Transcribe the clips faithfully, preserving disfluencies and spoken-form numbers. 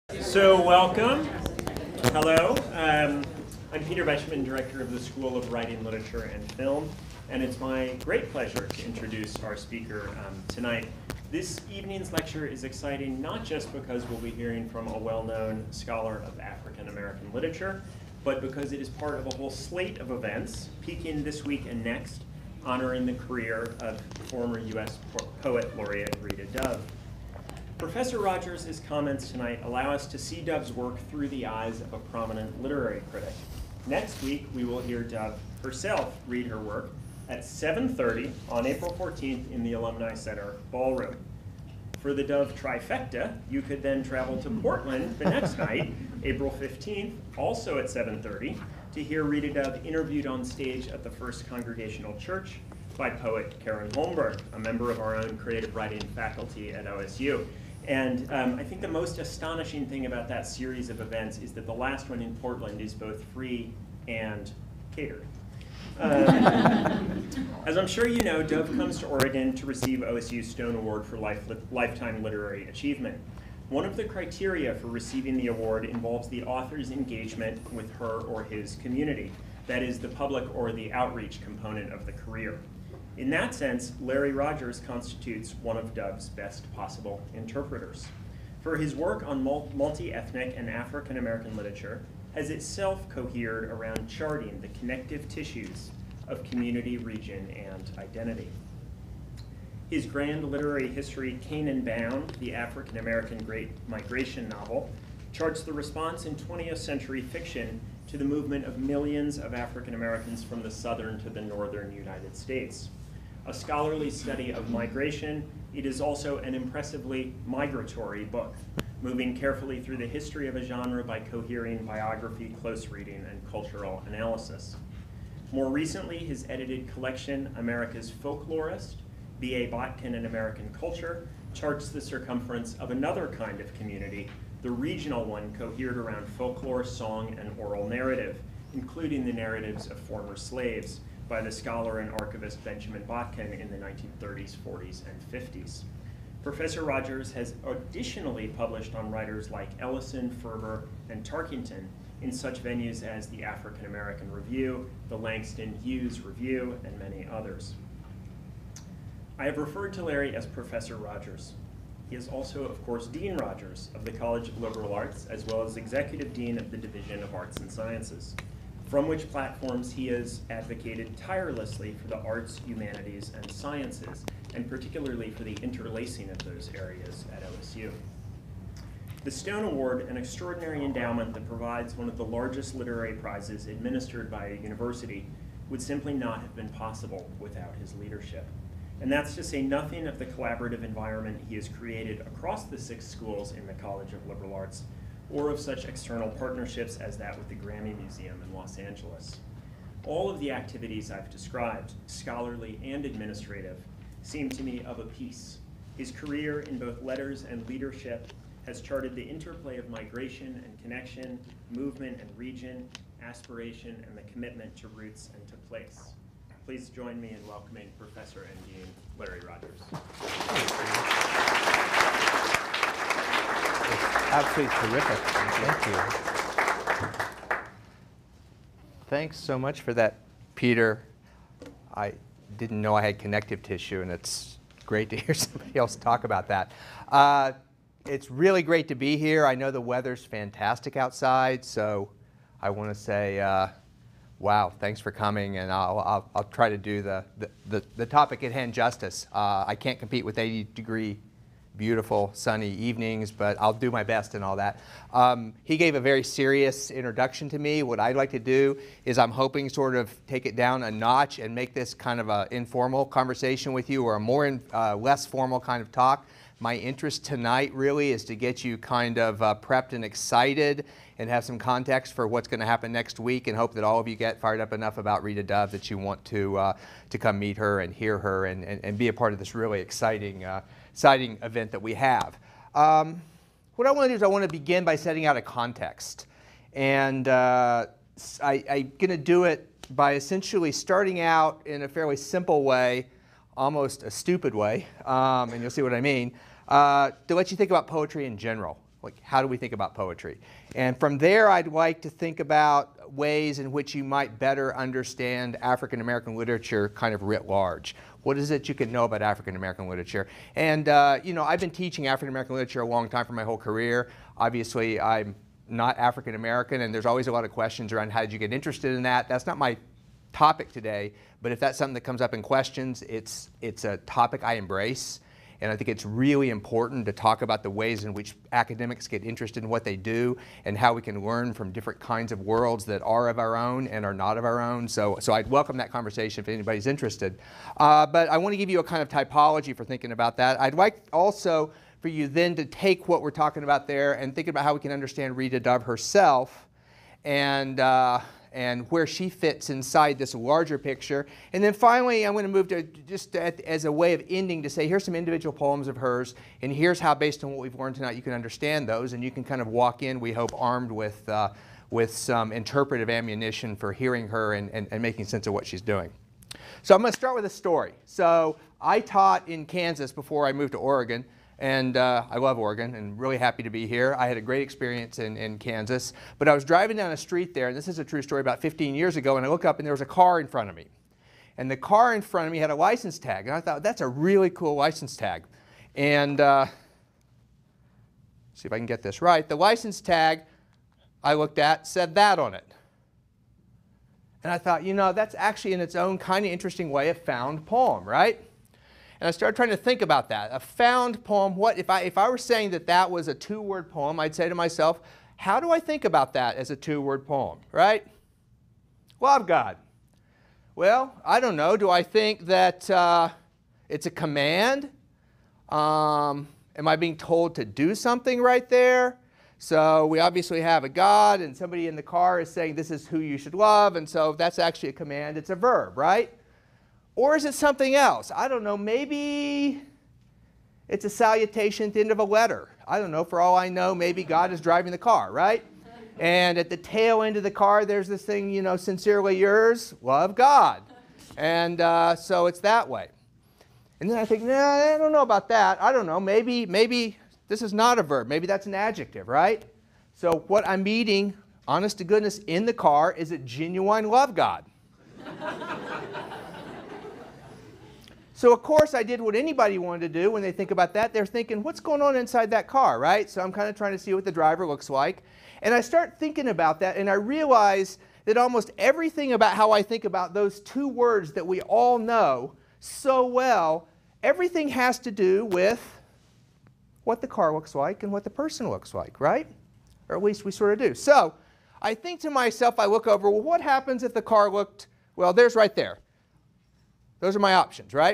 So welcome. Hello. Um, I'm Peter Beschman, Director of the School of Writing, Literature, and Film, and it's my great pleasure to introduce our speaker um, tonight. This evening's lecture is exciting not just because we'll be hearing from a well-known scholar of African American literature, but because it is part of a whole slate of events peaking this week and next, honoring the career of former U S poet laureate Rita Dove. Professor Rodgers' comments tonight allow us to see Dove's work through the eyes of a prominent literary critic. Next week, we will hear Dove herself read her work at seven thirty on April fourteenth in the Alumni Center Ballroom. For the Dove trifecta, you could then travel to Portland the next night, April fifteenth, also at seven thirty, to hear Rita Dove interviewed on stage at the First Congregational Church by poet Karen Holmberg, a member of our own creative writing faculty at O S U. And um, I think the most astonishing thing about that series of events is that the last one in Portland is both free and catered. Um, as I'm sure you know, Dove comes to Oregon to receive O S U's Stone Award for life, Lifetime Literary Achievement. One of the criteria for receiving the award involves the author's engagement with her or his community, that is, the public or the outreach component of the career. In that sense, Larry Rodgers constitutes one of Dove's best possible interpreters. For his work on multi-ethnic and African American literature has itself cohered around charting the connective tissues of community, region, and identity. His grand literary history, Canaan Bound, the African American Great Migration novel, charts the response in twentieth century fiction to the movement of millions of African Americans from the southern to the northern United States. A scholarly study of migration, it is also an impressively migratory book, moving carefully through the history of a genre by cohering biography, close reading, and cultural analysis. More recently, his edited collection, America's Folklorist, B A Botkin and American Culture, charts the circumference of another kind of community, the regional one cohered around folklore, song, and oral narrative, including the narratives of former slaves, by the scholar and archivist Benjamin Botkin in the nineteen thirties, forties, and fifties. Professor Rodgers has additionally published on writers like Ellison, Ferber, and Tarkington in such venues as the African American Review, the Langston Hughes Review, and many others. I have referred to Larry as Professor Rodgers. He is also, of course, Dean Rodgers of the College of Liberal Arts, as well as Executive Dean of the Division of Arts and Sciences, from which platforms he has advocated tirelessly for the arts, humanities, and sciences, and particularly for the interlacing of those areas at O S U. The Stone Award, an extraordinary endowment that provides one of the largest literary prizes administered by a university, would simply not have been possible without his leadership. And that's to say nothing of the collaborative environment he has created across the six schools in the College of Liberal Arts, or of such external partnerships as that with the Grammy Museum in Los Angeles. All of the activities I've described, scholarly and administrative, seem to me of a piece. His career in both letters and leadership has charted the interplay of migration and connection, movement and region, aspiration, and the commitment to roots and to place. Please join me in welcoming Professor and Dean Larry Rodgers. Absolutely terrific. Thank you. Thanks so much for that, Peter. I didn't know I had connective tissue, and it's great to hear somebody else talk about that. Uh, it's really great to be here. I know the weather's fantastic outside, so I want to say, uh, wow, thanks for coming, and I'll, I'll, I'll try to do the, the, the, the topic at hand justice. Uh, I can't compete with eighty degree beautiful sunny evenings, but I'll do my best and all that. Um, he gave a very serious introduction to me. What I'd like to do is I'm hoping sort of take it down a notch and make this kind of an informal conversation with you, or a more in, uh, less formal kind of talk. My interest tonight really is to get you kind of uh, prepped and excited and have some context for what's going to happen next week, and hope that all of you get fired up enough about Rita Dove that you want to, uh, to come meet her and hear her and, and, and be a part of this really exciting uh, exciting event that we have. Um, what I want to do is I want to begin by setting out a context. And uh, I, I'm going to do it by essentially starting out in a fairly simple way, almost a stupid way, um, and you'll see what I mean, uh, to let you think about poetry in general. like how do we think about poetry? And from there, I'd like to think about ways in which you might better understand African American literature kind of writ large. What is it you can know about African American literature? And uh, you know, I've been teaching African American literature a long time for my whole career. Obviously, I'm not African American, and there's always a lot of questions around how did you get interested in that. That's not my topic today, but if that's something that comes up in questions, it's, it's a topic I embrace. And I think it's really important to talk about the ways in which academics get interested in what they do and how we can learn from different kinds of worlds that are of our own and are not of our own. So, so I'd welcome that conversation if anybody's interested. Uh, but I want to give you a kind of typology for thinking about that. I'd like also for you then to take what we're talking about there and think about how we can understand Rita Dove herself and uh, and where she fits inside this larger picture. And then finally, I'm going to move to just at, as a way of ending to say, here's some individual poems of hers, and here's how, based on what we've learned tonight, you can understand those, and you can kind of walk in, we hope, armed with, uh, with some interpretive ammunition for hearing her and, and, and making sense of what she's doing. So I'm going to start with a story. So I taught in Kansas before I moved to Oregon. And uh, I love Oregon and really happy to be here. I had a great experience in, in Kansas. But I was driving down a street there, and this is a true story, about fifteen years ago, and I look up and there was a car in front of me. And the car in front of me had a license tag. And I thought, that's a really cool license tag. And uh, see if I can get this right. The license tag I looked at said that on it. And I thought, you know, that's actually in its own kind of interesting way a found poem, right? And I started trying to think about that. A found poem, what if I, if I were saying that that was a two-word poem, I'd say to myself, how do I think about that as a two-word poem, right? Love God. Well, I don't know. Do I think that uh, it's a command? Um, am I being told to do something right there? So we obviously have a God, and somebody in the car is saying this is who you should love, and so that's actually a command. It's a verb, right? Or is it something else? I don't know. Maybe it's a salutation at the end of a letter. I don't know. For all I know, maybe God is driving the car, right? And at the tail end of the car, there's this thing, you know, sincerely yours, love God. And uh, so it's that way. And then I think, nah, I don't know about that. I don't know. Maybe, maybe this is not a verb. Maybe that's an adjective, right? So what I'm meeting, honest to goodness, in the car is a genuine love God. So of course I did what anybody wanted to do when they think about that. They're thinking, what's going on inside that car, right? So I'm kind of trying to see what the driver looks like. And I start thinking about that, and I realize that almost everything about how I think about those two words that we all know so well, everything has to do with what the car looks like and what the person looks like, right? Or at least we sort of do. So I think to myself, I look over, well, what happens if the car looked, well, there's right there. Those are my options, right?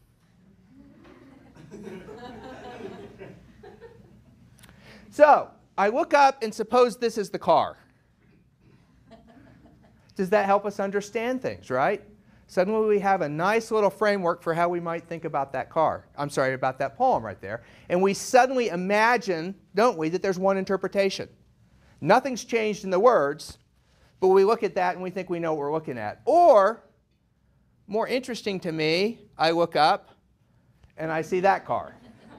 So I look up and suppose this is the car. Does that help us understand things, right? Suddenly we have a nice little framework for how we might think about that car. I'm sorry, about that poem right there. And we suddenly imagine, don't we, that there's one interpretation. Nothing's changed in the words, but we look at that and we think we know what we're looking at. Or, more interesting to me, I look up and I see that car.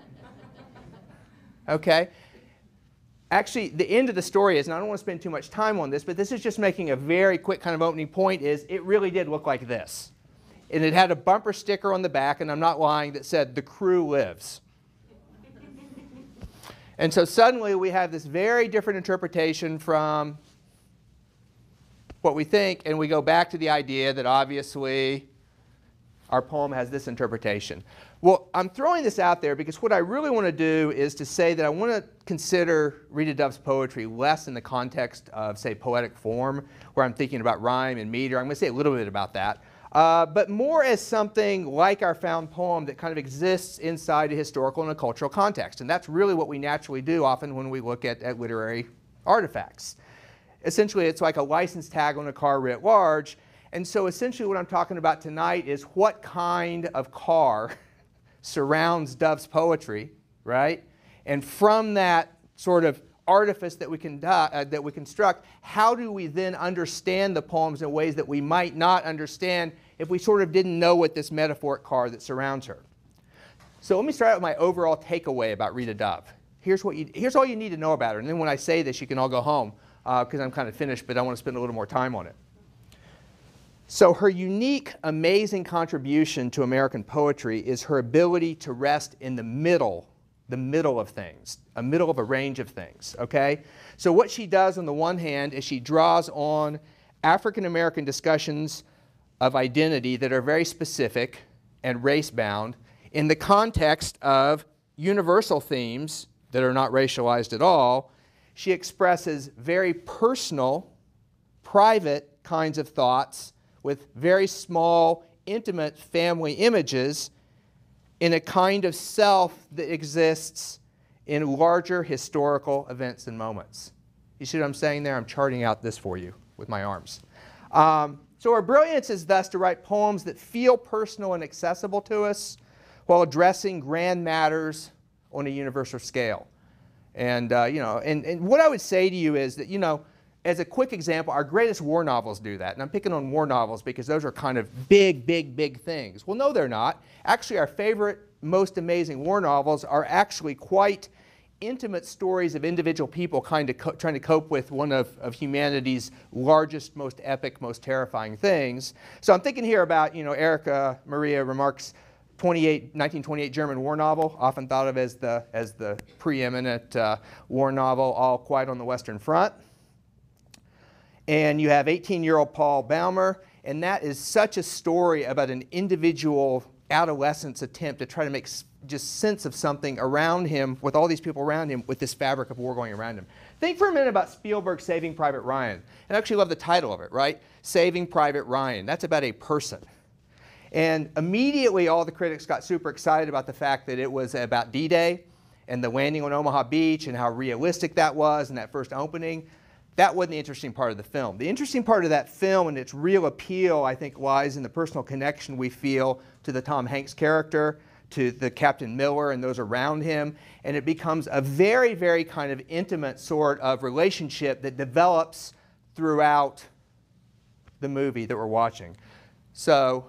Okay? Actually, the end of the story is, and I don't want to spend too much time on this, but this is just making a very quick kind of opening point, is it really did look like this. And it had a bumper sticker on the back, and I'm not lying, that said, "The crew lives." And so suddenly we have this very different interpretation from what we think, and we go back to the idea that obviously our poem has this interpretation. Well, I'm throwing this out there because what I really want to do is to say that I want to consider Rita Dove's poetry less in the context of, say, poetic form, where I'm thinking about rhyme and meter. I'm going to say a little bit about that. Uh, but more as something like our found poem that kind of exists inside a historical and a cultural context. And that's really what we naturally do often when we look at, at literary artifacts. Essentially, it's like a license tag on a car writ large. And so essentially what I'm talking about tonight is what kind of car surrounds Dove's poetry, right? And from that sort of artifice that we, can, uh, that we construct, how do we then understand the poems in ways that we might not understand if we sort of didn't know what this metaphoric car that surrounds her? So let me start out with my overall takeaway about Rita Dove. here's, what you, here's all you need to know about her. And then when I say this, you can all go home, because uh, I'm kind of finished, but I want to spend a little more time on it. So her unique, amazing contribution to American poetry is her ability to rest in the middle, the middle of things, a middle of a range of things, okay? So what she does on the one hand is she draws on African American discussions of identity that are very specific and race-bound in the context of universal themes that are not racialized at all. She expresses very personal, private kinds of thoughts with very small, intimate family images in a kind of self that exists in larger historical events and moments. You see what I'm saying there? I'm charting out this for you with my arms. Um, so her brilliance is thus to write poems that feel personal and accessible to us while addressing grand matters on a universal scale. And, uh, you know, and, and what I would say to you is that, you know, as a quick example, our greatest war novels do that. And I'm picking on war novels because those are kind of big, big, big things. Well, no, they're not. Actually, our favorite, most amazing war novels are actually quite intimate stories of individual people kind of co trying to cope with one of, of humanity's largest, most epic, most terrifying things. So I'm thinking here about, you know, Erica Maria Remarque's nineteen twenty-eight German war novel, often thought of as the, as the preeminent uh, war novel, All Quiet on the Western Front. And you have eighteen-year-old Paul Baumer, and that is such a story about an individual adolescent's attempt to try to make just sense of something around him, with all these people around him, with this fabric of war going around him. Think for a minute about Spielberg's Saving Private Ryan. And I actually love the title of it, right? Saving Private Ryan. That's about a person. And immediately all the critics got super excited about the fact that it was about D-Day and the landing on Omaha Beach and how realistic that was in that first opening. That wasn't the interesting part of the film. The interesting part of that film and its real appeal, I think, lies in the personal connection we feel to the Tom Hanks character, to the Captain Miller and those around him, and it becomes a very, very kind of intimate sort of relationship that develops throughout the movie that we're watching. So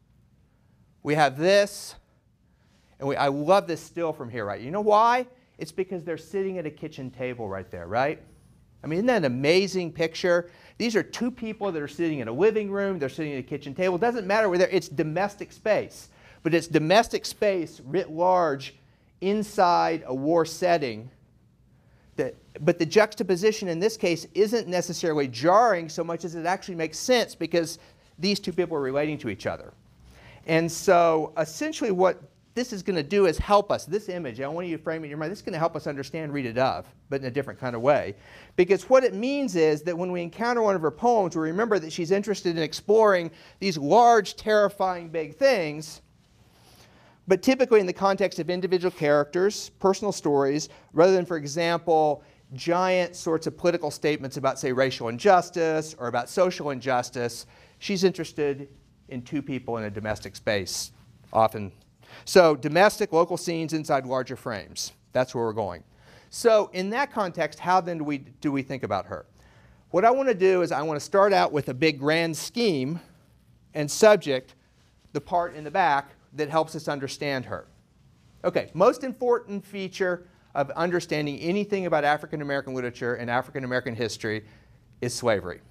we have this, and we, I love this still from here, right? You know why? It's because they're sitting at a kitchen table right there, right? I mean, isn't that an amazing picture? These are two people that are sitting in a living room, they're sitting at a kitchen table. It doesn't matter where they're, it's domestic space. But it's domestic space writ large inside a war setting. That, but the juxtaposition in this case isn't necessarily jarring so much as it actually makes sense because these two people are relating to each other. And so essentially what this is going to do is help us. This image, I want you to frame it in your mind. This is going to help us understand Rita Dove, but in a different kind of way. Because what it means is that when we encounter one of her poems, we remember that she's interested in exploring these large, terrifying, big things, but typically in the context of individual characters, personal stories, rather than, for example, giant sorts of political statements about, say, racial injustice or about social injustice. She's interested in two people in a domestic space, often. So domestic, local scenes inside larger frames. That's where we're going. So in that context, how then do we, do we think about her? What I want to do is I want to start out with a big grand scheme and subject, the part in the back, that helps us understand her. Okay, most important feature of understanding anything about African American literature and African American history is slavery.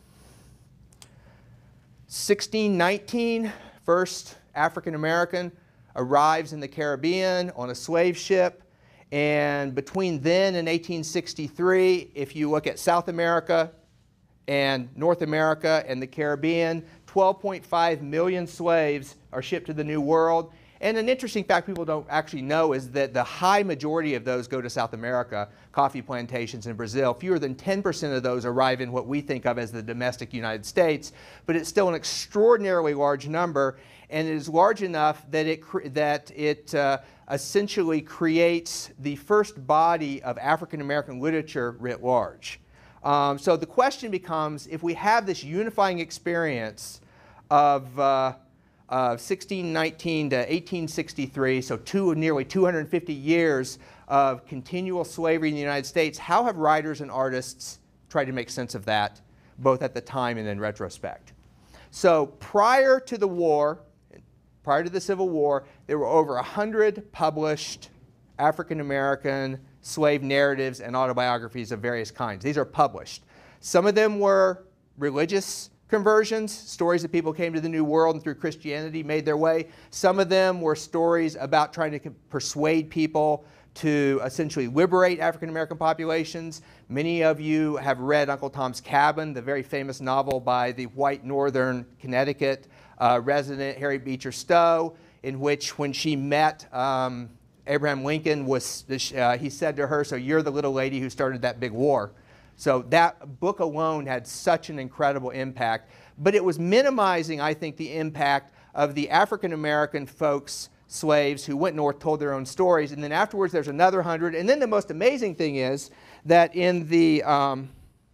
sixteen nineteen, first African American arrives in the Caribbean on a slave ship, and between then and eighteen sixty-three, if you look at South America and North America and the Caribbean, twelve point five million slaves are shipped to the New World. And an interesting fact people don't actually know is that the high majority of those go to South America, coffee plantations in Brazil. Fewer than ten percent of those arrive in what we think of as the domestic United States, but it's still an extraordinarily large number, and it is large enough that it, that it uh, essentially creates the first body of African American literature writ large. Um, so the question becomes, if we have this unifying experience of uh, uh, sixteen nineteen to eighteen sixty-three, so two, nearly two hundred fifty years of continual slavery in the United States, how have writers and artists tried to make sense of that, both at the time and in retrospect? So prior to the war, prior to the Civil War, there were over one hundred published African American slave narratives and autobiographies of various kinds. These are published. Some of them were religious conversions, stories that people came to the New World and through Christianity made their way. Some of them were stories about trying to persuade people to essentially liberate African American populations. Many of you have read Uncle Tom's Cabin, the very famous novel by the white Northern Connecticut uh, resident Harriet Beecher Stowe, in which when she met um, Abraham Lincoln, was uh, he said to her, "So you're the little lady who started that big war." So that book alone had such an incredible impact, but it was minimizing, I think, the impact of the African American folks, slaves who went north, told their own stories, and then afterwards there's another hundred. And then the most amazing thing is that in the um,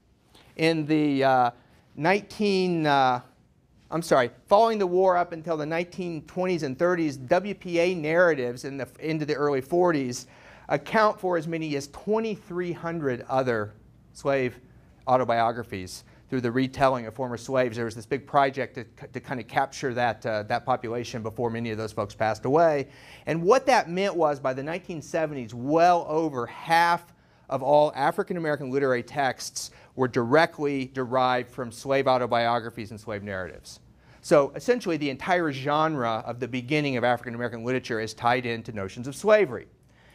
in the uh, nineteen uh, I'm sorry, following the war up until the nineteen twenties and thirties, W P A narratives in the into the early forties account for as many as twenty-three hundred other slave autobiographies through the retelling of former slaves. There was this big project to, to kind of capture that, uh, that population before many of those folks passed away. And what that meant was by the nineteen seventies, well over half of all African American literary texts were directly derived from slave autobiographies and slave narratives. So essentially the entire genre of the beginning of African American literature is tied into notions of slavery.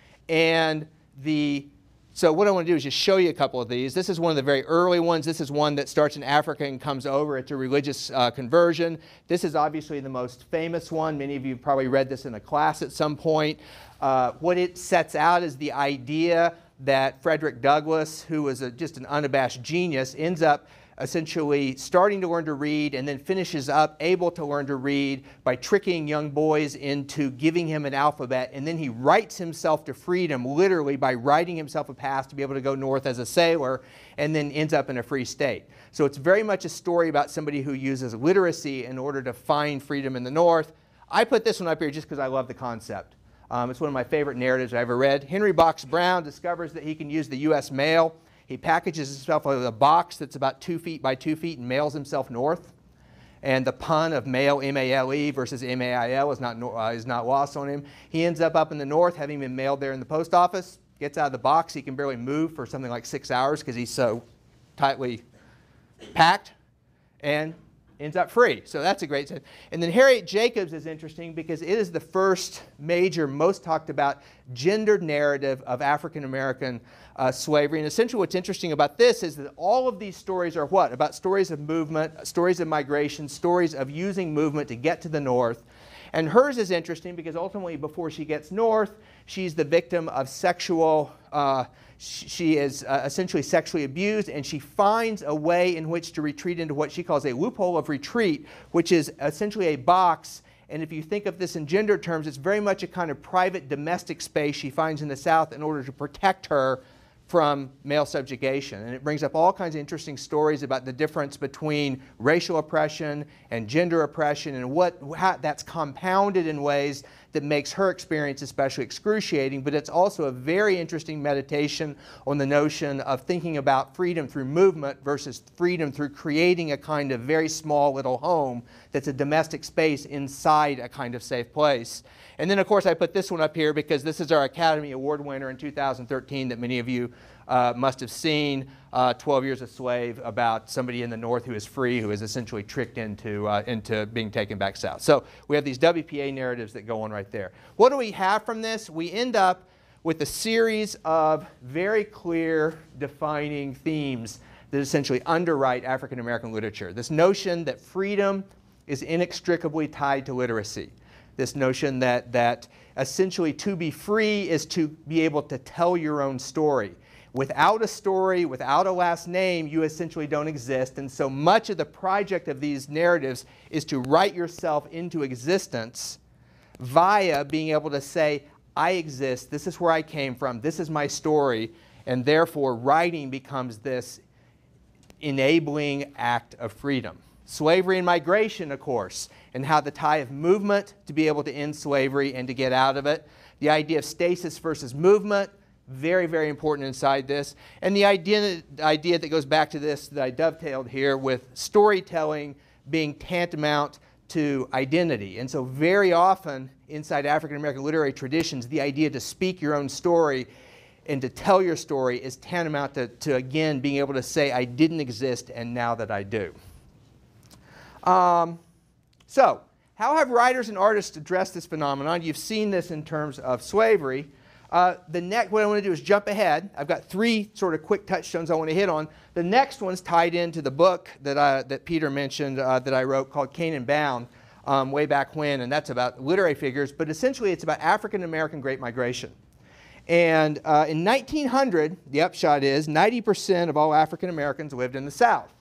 And the So what I want to do is just show you a couple of these. This is one of the very early ones. This is one that starts in Africa and comes over. It's a religious uh, conversion. This is obviously the most famous one. Many of you have probably read this in a class at some point. Uh, what it sets out is the idea that Frederick Douglass, who was a, just an unabashed genius, ends up essentially starting to learn to read and then finishes up able to learn to read by tricking young boys into giving him an alphabet, and then he writes himself to freedom literally by writing himself a pass to be able to go north as a sailor, and then ends up in a free state. So it's very much a story about somebody who uses literacy in order to find freedom in the north. I put this one up here just because I love the concept. Um, it's one of my favorite narratives I ever read. Henry Box Brown discovers that he can use the U S mail. He packages himself with a box that's about two feet by two feet and mails himself north. And the pun of mail, M A L E versus M A I L is not, uh, is not lost on him. He ends up up in the north, having been mailed there in the post office, gets out of the box. He can barely move for something like six hours because he's so tightly packed, and ends up free. So that's a great sense. And then Harriet Jacobs is interesting because it is the first major, most talked about gendered narrative of African American uh, slavery. And essentially what's interesting about this is that all of these stories are what? About stories of movement, stories of migration, stories of using movement to get to the north. And hers is interesting because ultimately before she gets north, she's the victim of sexual uh, She is uh, essentially sexually abused, and she finds a way in which to retreat into what she calls a loophole of retreat, which is essentially a box. And if you think of this in gender terms, it's very much a kind of private domestic space she finds in the South in order to protect her from male subjugation. And it brings up all kinds of interesting stories about the difference between racial oppression and gender oppression, and what how that's compounded in ways that makes her experience especially excruciating. But it's also a very interesting meditation on the notion of thinking about freedom through movement versus freedom through creating a kind of very small little home that's a domestic space inside a kind of safe place. And then, of course, I put this one up here because this is our Academy Award winner in two thousand thirteen that many of you uh, must have seen, uh, twelve Years a Slave, about somebody in the North who is free, who is essentially tricked into, uh, into being taken back south. So we have these W P A narratives that go on right there. What do we have from this? We end up with a series of very clear defining themes that essentially underwrite African American literature. This notion that freedom is inextricably tied to literacy. This notion that, that essentially to be free is to be able to tell your own story. Without a story, without a last name, you essentially don't exist. And so much of the project of these narratives is to write yourself into existence via being able to say, I exist, this is where I came from, this is my story, and therefore writing becomes this enabling act of freedom. Slavery and migration, of course, and how the tie of movement to be able to end slavery and to get out of it. The idea of stasis versus movement, very, very important inside this. And the idea, the idea that goes back to this that I dovetailed here with storytelling being tantamount to identity. And so very often inside African American literary traditions, the idea to speak your own story and to tell your story is tantamount to, to, again, being able to say, I didn't exist, and now that I do. Um, so, how have writers and artists addressed this phenomenon? You've seen this in terms of slavery. Uh, the next, what I want to do is jump ahead. I've got three sort of quick touchstones I want to hit on. The next one's tied into the book that, I, that Peter mentioned uh, that I wrote called Canaan Bound um, way back when, and that's about literary figures, but essentially it's about African American Great Migration. And uh, in nineteen hundred, the upshot is ninety percent of all African Americans lived in the South.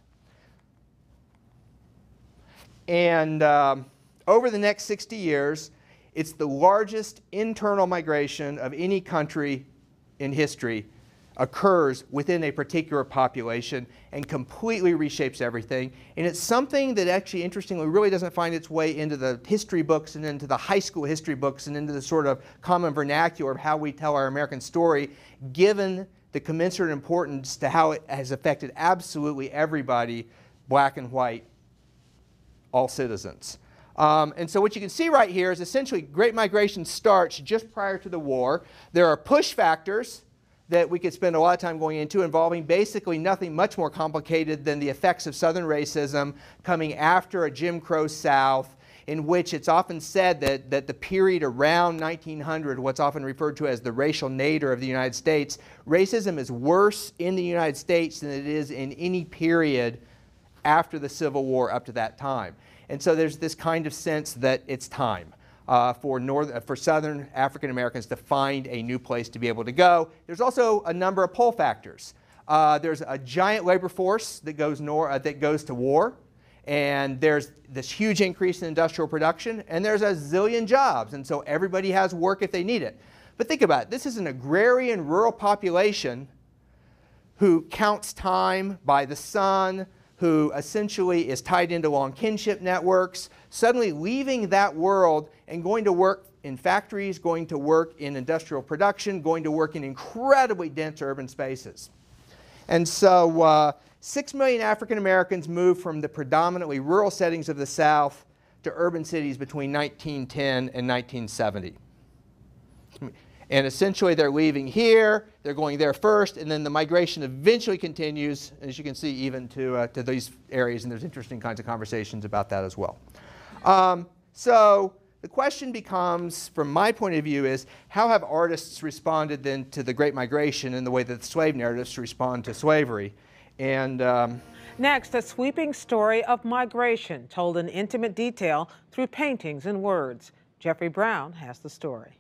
And um, over the next sixty years, it's the largest internal migration of any country in history occurs within a particular population and completely reshapes everything. And it's something that actually, interestingly, really doesn't find its way into the history books and into the high school history books and into the sort of common vernacular of how we tell our American story, given the commensurate importance to how it has affected absolutely everybody, black and white, all citizens. Um, and so what you can see right here is essentially Great Migration starts just prior to the war. There are push factors that we could spend a lot of time going into, involving basically nothing much more complicated than the effects of Southern racism coming after a Jim Crow South, in which it's often said that, that the period around nineteen hundred, what's often referred to as the racial nadir of the United States, racism is worse in the United States than it is in any period after the Civil War up to that time. And so there's this kind of sense that it's time uh, for, North, for Southern African Americans to find a new place to be able to go. There's also a number of pull factors. Uh, there's a giant labor force that goes, nor uh, that goes to war, and there's this huge increase in industrial production, and there's a zillion jobs, and so everybody has work if they need it. But think about it. This is an agrarian rural population who counts time by the sun, who essentially is tied into long kinship networks, suddenly leaving that world and going to work in factories, going to work in industrial production, going to work in incredibly dense urban spaces. And so uh, six million African Americans moved from the predominantly rural settings of the South to urban cities between nineteen ten and nineteen seventy. And essentially they're leaving here, they're going there first, and then the migration eventually continues, as you can see, even to, uh, to these areas, and there's interesting kinds of conversations about that as well. Um, so the question becomes, from my point of view, is how have artists responded then to the Great Migration in the way that the slave narratives respond to slavery? And um, next, a sweeping story of migration told in intimate detail through paintings and words. Jeffrey Brown has the story.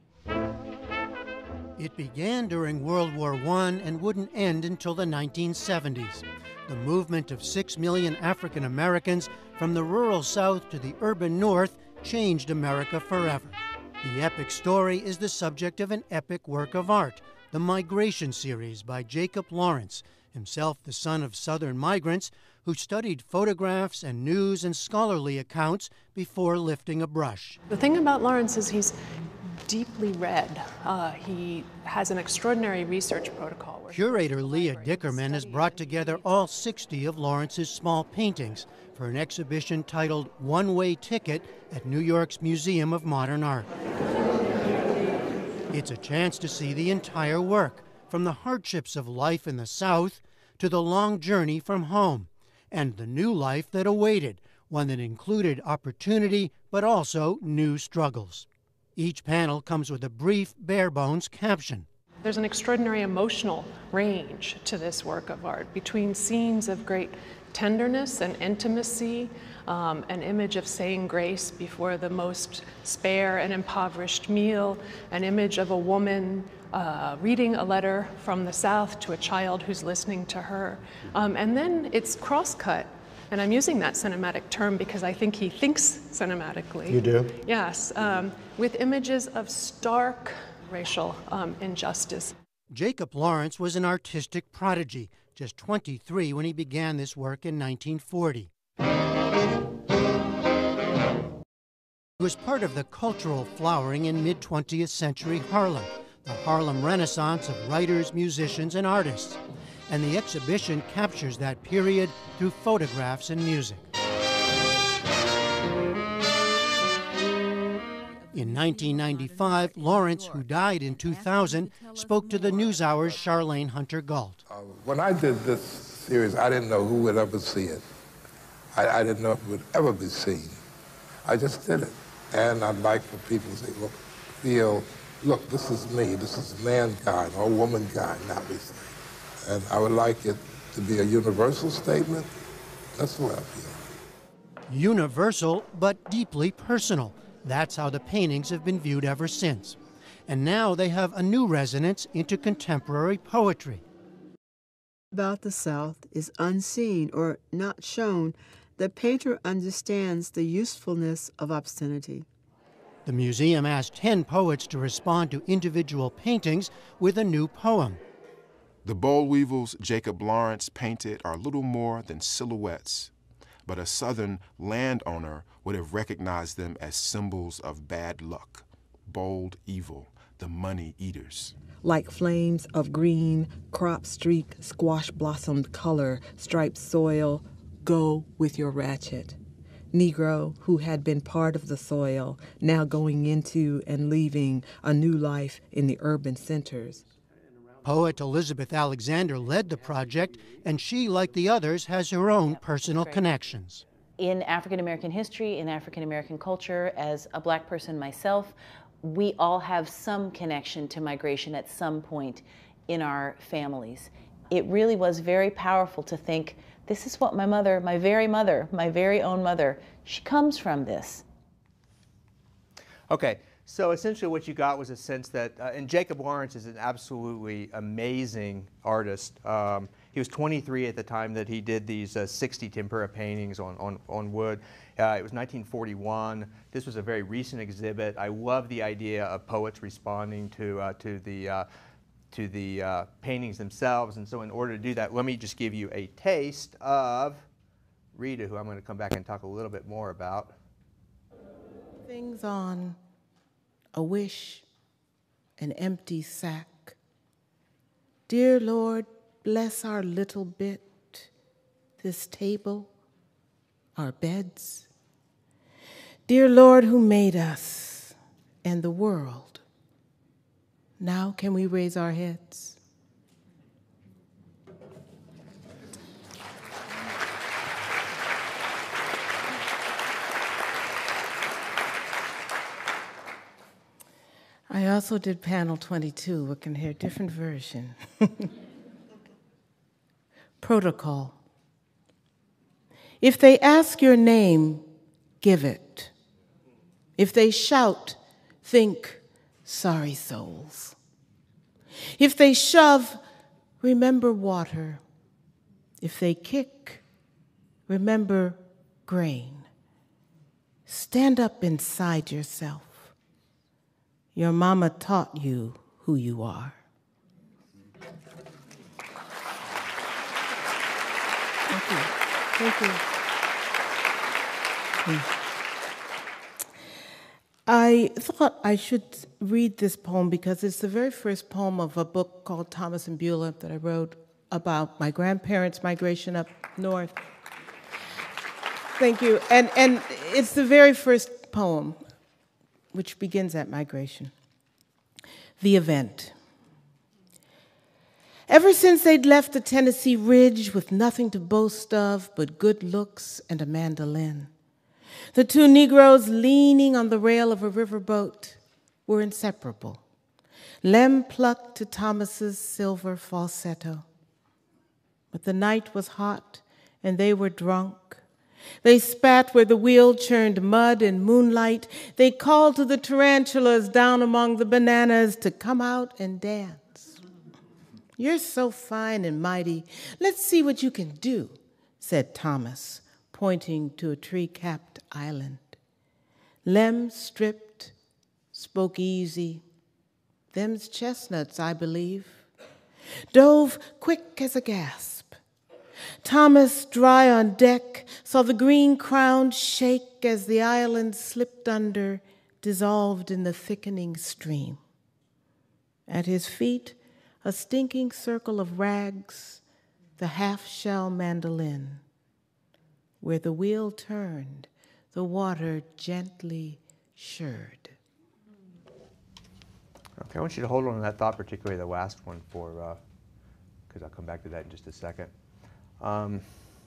It began during World War One and wouldn't end until the nineteen seventies. The movement of six million African Americans from the rural South to the urban North changed America forever. The epic story is the subject of an epic work of art, the Migration series by Jacob Lawrence, himself the son of Southern migrants who studied photographs and news and scholarly accounts before lifting a brush. The thing about Lawrence is he's deeply read. Uh, he has an extraordinary research protocol. Curator Leah Dickerman has brought together all sixty of Lawrence's small paintings for an exhibition titled One Way Ticket at New York's Museum of Modern Art. It's a chance to see the entire work, from the hardships of life in the South to the long journey from home, and the new life that awaited, one that included opportunity but also new struggles. Each panel comes with a brief, bare-bones caption. There's an extraordinary emotional range to this work of art, between scenes of great tenderness and intimacy, um, an image of saying grace before the most spare and impoverished meal, an image of a woman uh, reading a letter from the South to a child who's listening to her. Um, and then it's cross-cut. And I'm using that cinematic term because I think he thinks cinematically. You do? Yes, um, with images of stark racial um, injustice. Jacob Lawrence was an artistic prodigy, just twenty-three when he began this work in nineteen forty. He was part of the cultural flowering in mid-twentieth century Harlem, the Harlem Renaissance of writers, musicians, and artists. And the exhibition captures that period through photographs and music. In nineteen ninety-five, Lawrence, who died in two thousand, spoke to the NewsHour's Charlene Hunter-Gault. Uh, when I did this series, I didn't know who would ever see it. I, I didn't know if it would ever be seen. I just did it. And I'd like for people to say, look, feel, look, this is me, this is mankind, or womankind, not me. And I would like it to be a universal statement. That's the way I feel. Universal, but deeply personal. That's how the paintings have been viewed ever since. And now they have a new resonance into contemporary poetry. About the South is unseen or not shown. The painter understands the usefulness of obscenity. The museum asked ten poets to respond to individual paintings with a new poem. The boll weevils Jacob Lawrence painted are little more than silhouettes, but a Southern landowner would have recognized them as symbols of bad luck, bold evil, the money eaters. Like flames of green, crop-streaked, squash-blossomed color, striped soil, go with your ratchet. Negro who had been part of the soil, now going into and leaving a new life in the urban centers. Poet Elizabeth Alexander led the project, and she, like the others, has her own personal connections. In African American history, in African American culture, as a black person myself, we all have some connection to migration at some point in our families. It really was very powerful to think, this is what my mother, my very mother, my very own mother, she comes from this. Okay, so essentially what you got was a sense that, uh, and Jacob Lawrence is an absolutely amazing artist. Um, he was twenty-three at the time that he did these uh, sixty tempera paintings on, on, on wood. Uh, it was nineteen forty-one. This was a very recent exhibit. I love the idea of poets responding to, uh, to the, uh, to the uh, paintings themselves. And so in order to do that, let me just give you a taste of Rita, who I'm going to come back and talk a little bit more about. Things on a wish, an empty sack. Dear Lord, bless our little bit, this table, our beds. Dear Lord, who made us and the world, now can we raise our heads? I also did panel twenty-two. We can hear a different version. Protocol. If they ask your name, give it. If they shout, think, sorry souls. If they shove, remember water. If they kick, remember grain. Stand up inside yourself. Your mama taught you who you are. Thank you. Thank you. I thought I should read this poem because it's the very first poem of a book called Thomas and Beulah that I wrote about my grandparents' migration up north. Thank you. And, and it's the very first poem, which begins at migration. The event. Ever since they'd left the Tennessee Ridge with nothing to boast of but good looks and a mandolin, the two Negroes leaning on the rail of a riverboat were inseparable. Lem plucked to Thomas's silver falsetto. But the night was hot and they were drunk. They spat where the wheel churned mud and moonlight. They called to the tarantulas down among the bananas to come out and dance. You're so fine and mighty. Let's see what you can do, said Thomas, pointing to a tree-capped island. Lem stripped, spoke easy. Them's chestnuts, I believe. Dove quick as a gasp. Thomas, dry on deck, saw the green crown shake as the island slipped under, dissolved in the thickening stream. At his feet, a stinking circle of rags, the half-shell mandolin. Where the wheel turned, the water gently shirred. Okay, I want you to hold on to that thought, particularly the last one, for because uh, I'll come back to that in just a second. Um,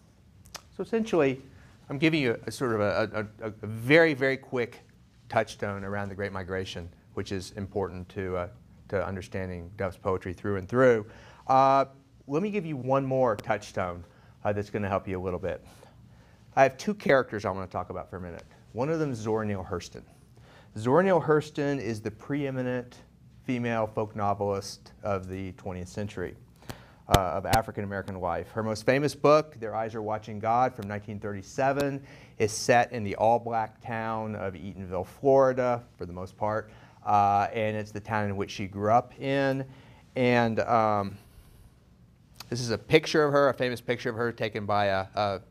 so essentially, I'm giving you a, a sort of a, a, a very, very quick touchstone around the Great Migration, which is important to, uh, to understanding Dove's poetry through and through. Uh, let me give you one more touchstone uh, that's going to help you a little bit. I have two characters I want to talk about for a minute. One of them is Zora Neale Hurston. Zora Neale Hurston is the preeminent female folk novelist of the twentieth century, uh, of African-American life. Her most famous book, Their Eyes Are Watching God, from nineteen thirty-seven, is set in the all-black town of Eatonville, Florida, for the most part, uh, and it's the town in which she grew up in. And um, this is a picture of her, a famous picture of her taken by a, a,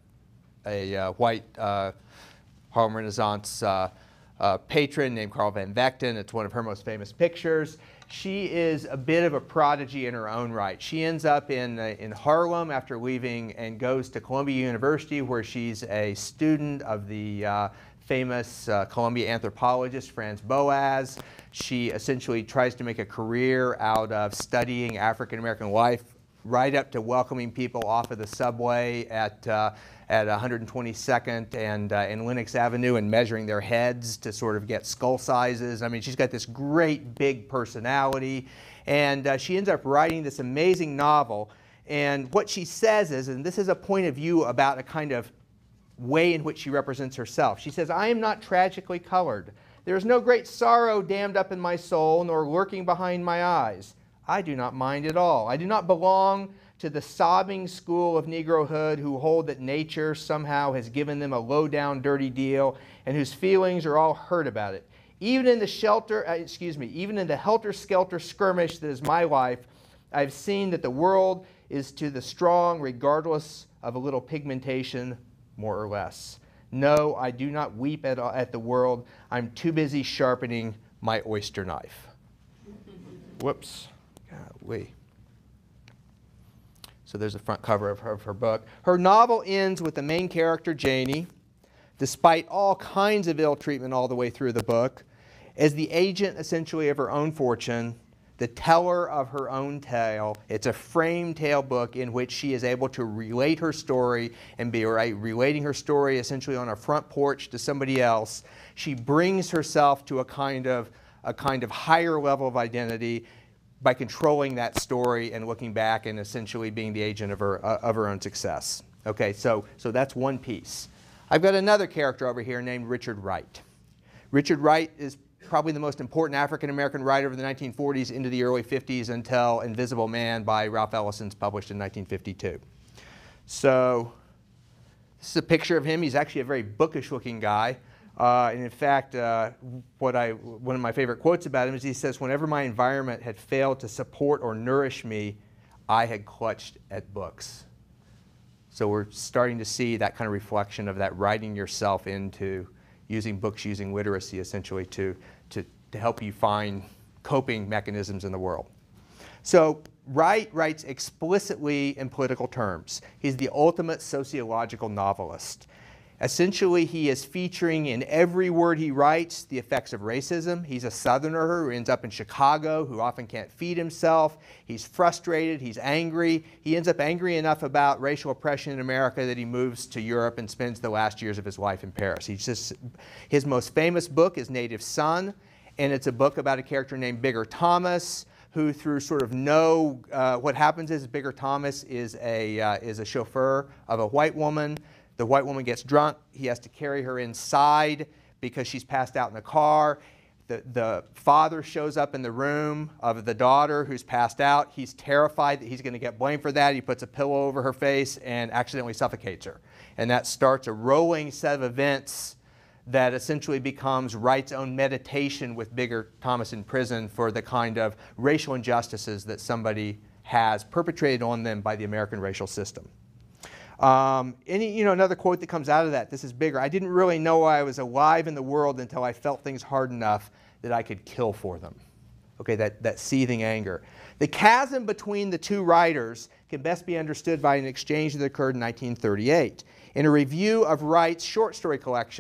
a, a white uh, Harlem Renaissance uh, Uh, patron named Carl Van Vechten. It's one of her most famous pictures. She is a bit of a prodigy in her own right. She ends up in, uh, in Harlem after leaving and goes to Columbia University, where she's a student of the uh, famous uh, Columbia anthropologist Franz Boas. She essentially tries to make a career out of studying African American life, right up to welcoming people off of the subway at uh, at one hundred twenty-second and, uh, and Lenox Avenue and measuring their heads to sort of get skull sizes. I mean, she's got this great big personality, and uh, she ends up writing this amazing novel. And what she says is, and this is a point of view about a kind of way in which she represents herself. She says, "I am not tragically colored. There is no great sorrow dammed up in my soul, nor lurking behind my eyes. I do not mind at all. I do not belong to the sobbing school of Negrohood who hold that nature somehow has given them a low-down, dirty deal, and whose feelings are all hurt about it. Even in the shelter, uh, excuse me, even in the helter-skelter skirmish that is my life, I've seen that the world is to the strong, regardless of a little pigmentation, more or less. No, I do not weep at, at the world. I'm too busy sharpening my oyster knife." Whoops. Golly. So there's the front cover of her, of her book. Her novel ends with the main character, Janie, despite all kinds of ill treatment all the way through the book, as the agent essentially of her own fortune, the teller of her own tale. It's a framed tale book in which she is able to relate her story and be right, relating her story essentially on a front porch to somebody else. She brings herself to a kind of, a kind of higher level of identity by controlling that story and looking back and essentially being the agent of her, uh, of her own success. Okay, so, so that's one piece. I've got another character over here named Richard Wright. Richard Wright is probably the most important African-American writer of the nineteen forties into the early fifties until Invisible Man by Ralph Ellison's published in nineteen fifty-two. So this is a picture of him. He's actually a very bookish-looking guy. Uh, and in fact, uh, what I, one of my favorite quotes about him is he says, "Whenever my environment had failed to support or nourish me, I had clutched at books." So we're starting to see that kind of reflection of that writing yourself into using books, using literacy essentially to, to, to help you find coping mechanisms in the world. So Wright writes explicitly in political terms. He's the ultimate sociological novelist. Essentially, he is featuring in every word he writes the effects of racism. He's a Southerner who ends up in Chicago, who often can't feed himself. He's frustrated. He's angry. He ends up angry enough about racial oppression in America that he moves to Europe and spends the last years of his life in Paris. He's just, his most famous book is Native Son, and it's a book about a character named Bigger Thomas, who through sort of no, uh, what happens is Bigger Thomas is a, uh, is a chauffeur of a white woman. The white woman gets drunk. He has to carry her inside because she's passed out in the car. The, the father shows up in the room of the daughter who's passed out. He's terrified that he's going to get blamed for that. He puts a pillow over her face and accidentally suffocates her. And that starts a rolling set of events that essentially becomes Wright's own meditation with Bigger Thomas in prison for the kind of racial injustices that somebody has perpetrated on them by the American racial system. Um, any, you know, another quote that comes out of that, this is Bigger. "I didn't really know I was alive in the world until I felt things hard enough that I could kill for them." Okay, that, that seething anger. The chasm between the two writers can best be understood by an exchange that occurred in nineteen thirty-eight. In a review of Wright's short story collection,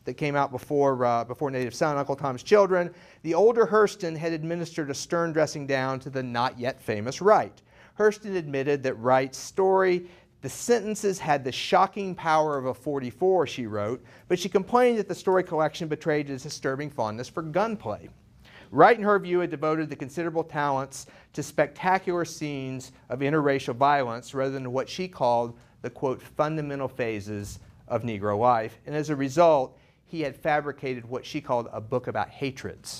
that came out before, uh, before Native Son, Uncle Tom's Children, the older Hurston had administered a stern dressing down to the not yet famous Wright. Hurston admitted that Wright's story, the sentences had the shocking power of a forty-four, she wrote, but she complained that the story collection betrayed a disturbing fondness for gunplay. Wright, in her view, had devoted the considerable talents to spectacular scenes of interracial violence rather than what she called the, quote, fundamental phases of Negro life. And as a result, he had fabricated what she called a book about hatreds.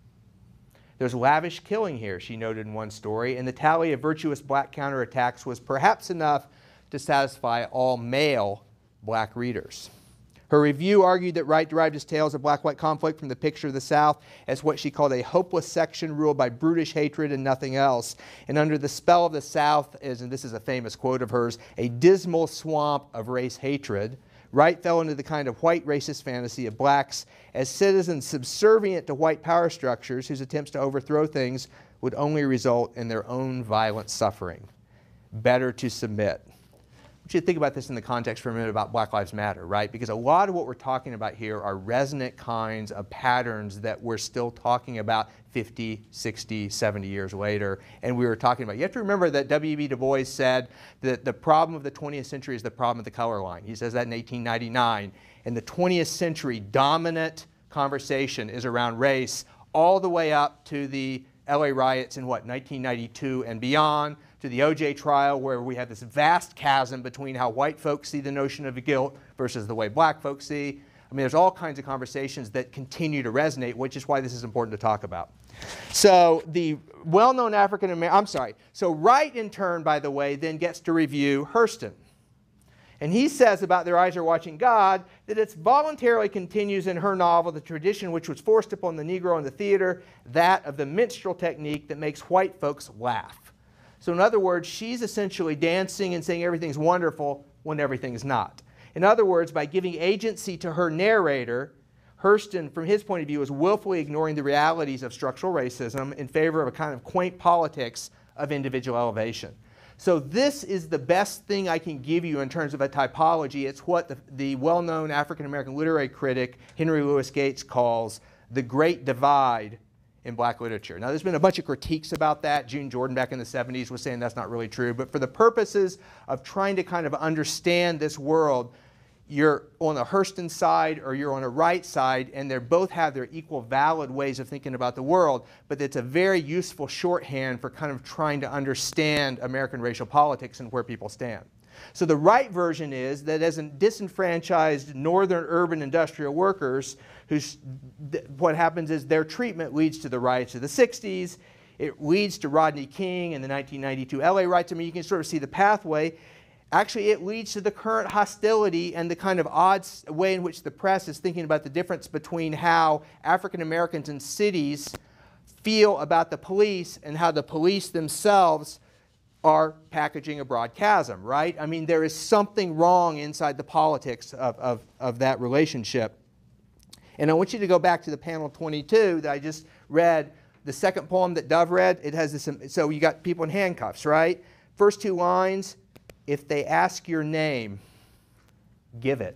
There's lavish killing here, she noted in one story, and the tally of virtuous black counterattacks was perhaps enough to satisfy all male black readers. Her review argued that Wright derived his tales of black-white conflict from the picture of the South as what she called a hopeless section ruled by brutish hatred and nothing else. And under the spell of the South, is, and this is a famous quote of hers, a dismal swamp of race hatred, Wright fell into the kind of white racist fantasy of blacks as citizens subservient to white power structures whose attempts to overthrow things would only result in their own violent suffering. Better to submit. I want you to think about this in the context for a minute about Black Lives Matter, right? Because a lot of what we're talking about here are resonant kinds of patterns that we're still talking about fifty, sixty, seventy years later. And we were talking about, you have to remember that W E B Du Bois said that the problem of the twentieth century is the problem of the color line. He says that in eighteen ninety-nine. And the twentieth century dominant conversation is around race all the way up to the L A riots in what, nineteen ninety-two and beyond, to the O J trial where we have this vast chasm between how white folks see the notion of guilt versus the way black folks see. I mean, there's all kinds of conversations that continue to resonate, which is why this is important to talk about. So the well-known African American, I'm sorry, so Wright in turn, by the way, then gets to review Hurston. And he says about Their Eyes Are Watching God that it voluntarily continues in her novel the tradition which was forced upon the Negro in the theater, that of the minstrel technique that makes white folks laugh. So in other words, she's essentially dancing and saying everything's wonderful when everything's not. In other words, by giving agency to her narrator, Hurston, from his point of view, is willfully ignoring the realities of structural racism in favor of a kind of quaint politics of individual elevation. So this is the best thing I can give you in terms of a typology. It's what the, the well-known African-American literary critic Henry Louis Gates calls the Great Divide in black literature. Now, there's been a bunch of critiques about that. June Jordan back in the seventies was saying that's not really true. But for the purposes of trying to kind of understand this world, you're on a Hurston side or you're on a Wright side, and they both have their equal valid ways of thinking about the world, but it's a very useful shorthand for kind of trying to understand American racial politics and where people stand. So the Wright version is that as disenfranchised northern urban industrial workers, who's, what happens is their treatment leads to the riots of the sixties, it leads to Rodney King and the nineteen ninety-two L A riots. I mean, you can sort of see the pathway. Actually, it leads to the current hostility and the kind of odd way in which the press is thinking about the difference between how African Americans in cities feel about the police and how the police themselves are packaging a broad chasm, right? I mean, there is something wrong inside the politics of, of, of that relationship. And I want you to go back to the panel twenty-two that I just read. The second poem that Dove read, it has this, so you got people in handcuffs, right? First two lines, if they ask your name, give it.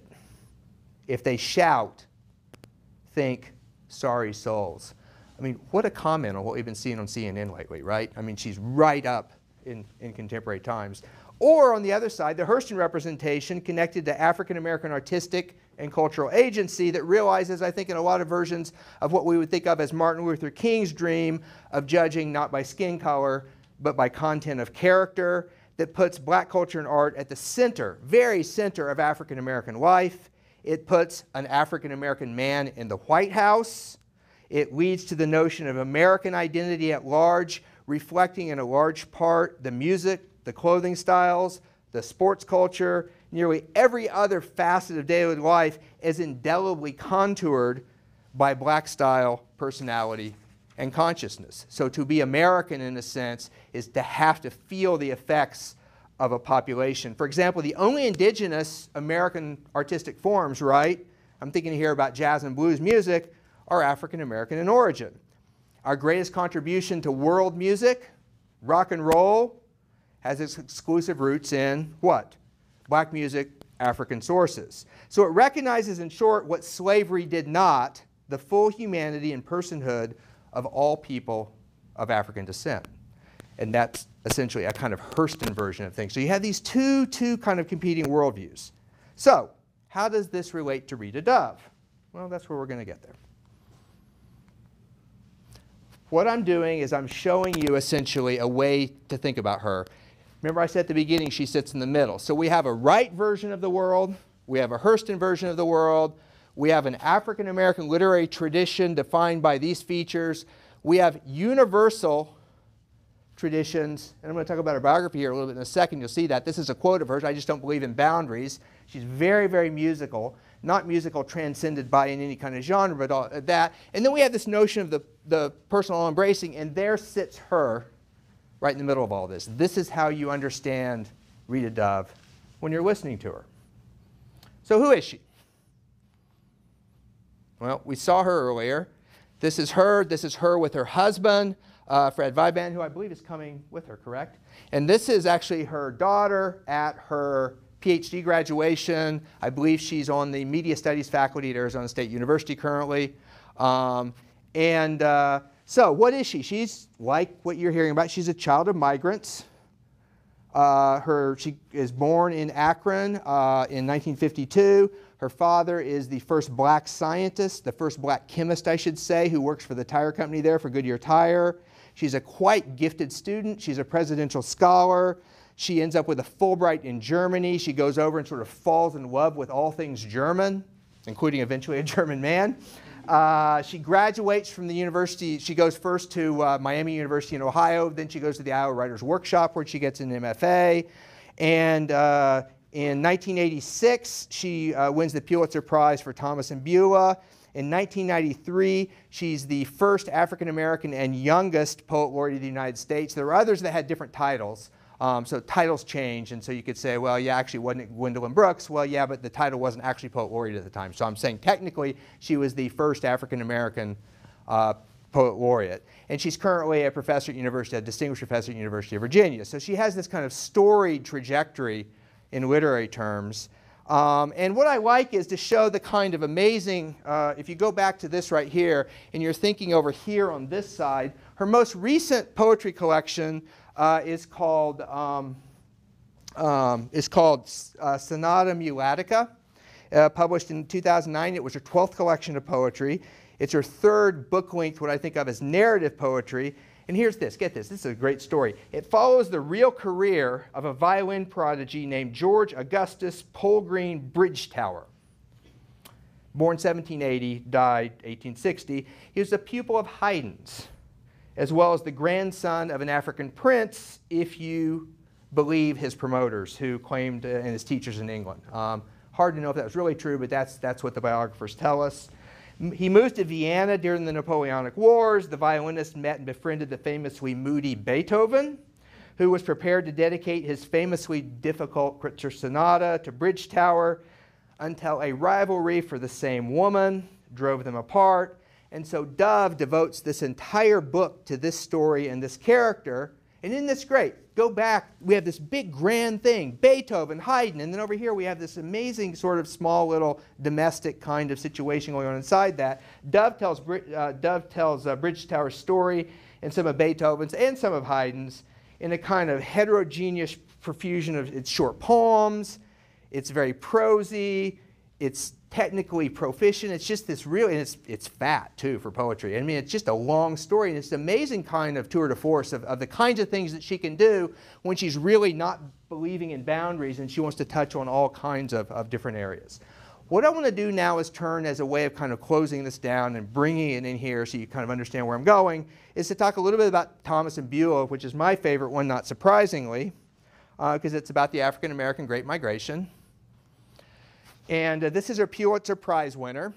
If they shout, think, sorry souls. I mean, what a comment on what we've been seeing on C N N lately, right? I mean, she's right up in, in contemporary times. Or on the other side, the Hurston representation connected to African-American artistic and cultural agency that realizes, I think, in a lot of versions of what we would think of as Martin Luther King's dream of judging not by skin color, but by content of character, that puts black culture and art at the center, very center of African-American life. It puts an African-American man in the White House. It leads to the notion of American identity at large, reflecting in a large part the music, the clothing styles, the sports culture, nearly every other facet of daily life is indelibly contoured by black style, personality, and consciousness. So to be American, in a sense, is to have to feel the effects of a population. For example, the only indigenous American artistic forms, right, I'm thinking here about jazz and blues music, are African American in origin. Our greatest contribution to world music, rock and roll, has its exclusive roots in what? Black music African sources. So it recognizes, in short, what slavery did not, the full humanity and personhood of all people of African descent. And that's essentially a kind of Hurston version of things. So you have these two, two kind of competing worldviews. So how does this relate to Rita Dove? Well, that's where we're going to get there. What I'm doing is I'm showing you essentially a way to think about her. Remember I said at the beginning she sits in the middle. So we have a right version of the world, we have a Hurston version of the world, we have an African American literary tradition defined by these features, we have universal traditions, and I'm going to talk about her biography here a little bit in a second. You'll see that. This is a quote of hers. I just don't believe in boundaries. She's very, very musical. Not musical transcended by in any kind of genre, but all that. And then we have this notion of the, the personal embracing, and there sits her right in the middle of all this. This is how you understand Rita Dove when you're listening to her. So who is she? Well, we saw her earlier. This is her. This is her with her husband, Uh, Fred Viban, who I believe is coming with her, correct? And this is actually her daughter at her PhD graduation. I believe she's on the Media Studies faculty at Arizona State University currently. Um, and uh, so what is she? She's like what you're hearing about. She's a child of migrants. Uh, her, she is born in Akron uh, in nineteen fifty-two. Her father is the first black scientist, the first black chemist, I should say, who works for the tire company there, for Goodyear Tire. She's a quite gifted student. She's a presidential scholar. She ends up with a Fulbright in Germany. She goes over and sort of falls in love with all things German, including eventually a German man. Uh, she graduates from the university. She goes first to uh, Miami University in Ohio. Then she goes to the Iowa Writers Workshop, where she gets an M F A. And uh, in nineteen eighty-six, she uh, wins the Pulitzer Prize for Thomas and Beulah. In nineteen ninety-three, she's the first African American and youngest poet laureate of the United States. There were others that had different titles, um, so titles change, and so you could say, well, yeah, actually, wasn't it Gwendolyn Brooks? Well, yeah, but the title wasn't actually poet laureate at the time. So I'm saying technically she was the first African American uh, poet laureate. And she's currently a professor at University, a distinguished professor at University of Virginia. So she has this kind of storied trajectory in literary terms. Um, and what I like is to show the kind of amazing, uh, if you go back to this right here, and you're thinking over here on this side, her most recent poetry collection uh, is called, um, um, is called uh, Sonata Mulatica, uh, published in two thousand nine. It was her twelfth collection of poetry. It's her third book-length, what I think of as narrative poetry. And here's this, get this, this is a great story. It follows the real career of a violin prodigy named George Augustus Polgreen Bridgetower. Born seventeen eighty, died eighteen sixty. He was a pupil of Haydn's, as well as the grandson of an African prince, if you believe his promoters, who claimed, uh, and his teachers in England. Um, hard to know if that was really true, but that's, that's what the biographers tell us. He moved to Vienna during the Napoleonic Wars. The violinist met and befriended the famously moody Beethoven, who was prepared to dedicate his famously difficult Kreutzer Sonata to Bridgetower, until a rivalry for the same woman drove them apart. And so Dove devotes this entire book to this story and this character. And isn't this great? Go back, we have this big grand thing, Beethoven, Haydn, and then over here we have this amazing sort of small little domestic kind of situation going on inside that. Dove tells, uh, Dove tells uh, Bridgetower's story and some of Beethoven's and some of Haydn's in a kind of heterogeneous profusion of its short poems. It's very prosy, it's technically proficient. It's just this really, and it's, it's fat too for poetry. I mean, it's just a long story, and it's an amazing kind of tour de force of, of the kinds of things that she can do when she's really not believing in boundaries and she wants to touch on all kinds of, of different areas. What I want to do now is turn, as a way of kind of closing this down and bringing it in here so you kind of understand where I'm going, is to talk a little bit about Thomas and Beulah, which is my favorite one, not surprisingly, because uh, it's about the African American Great Migration. And uh, this is her Pulitzer Prize winner.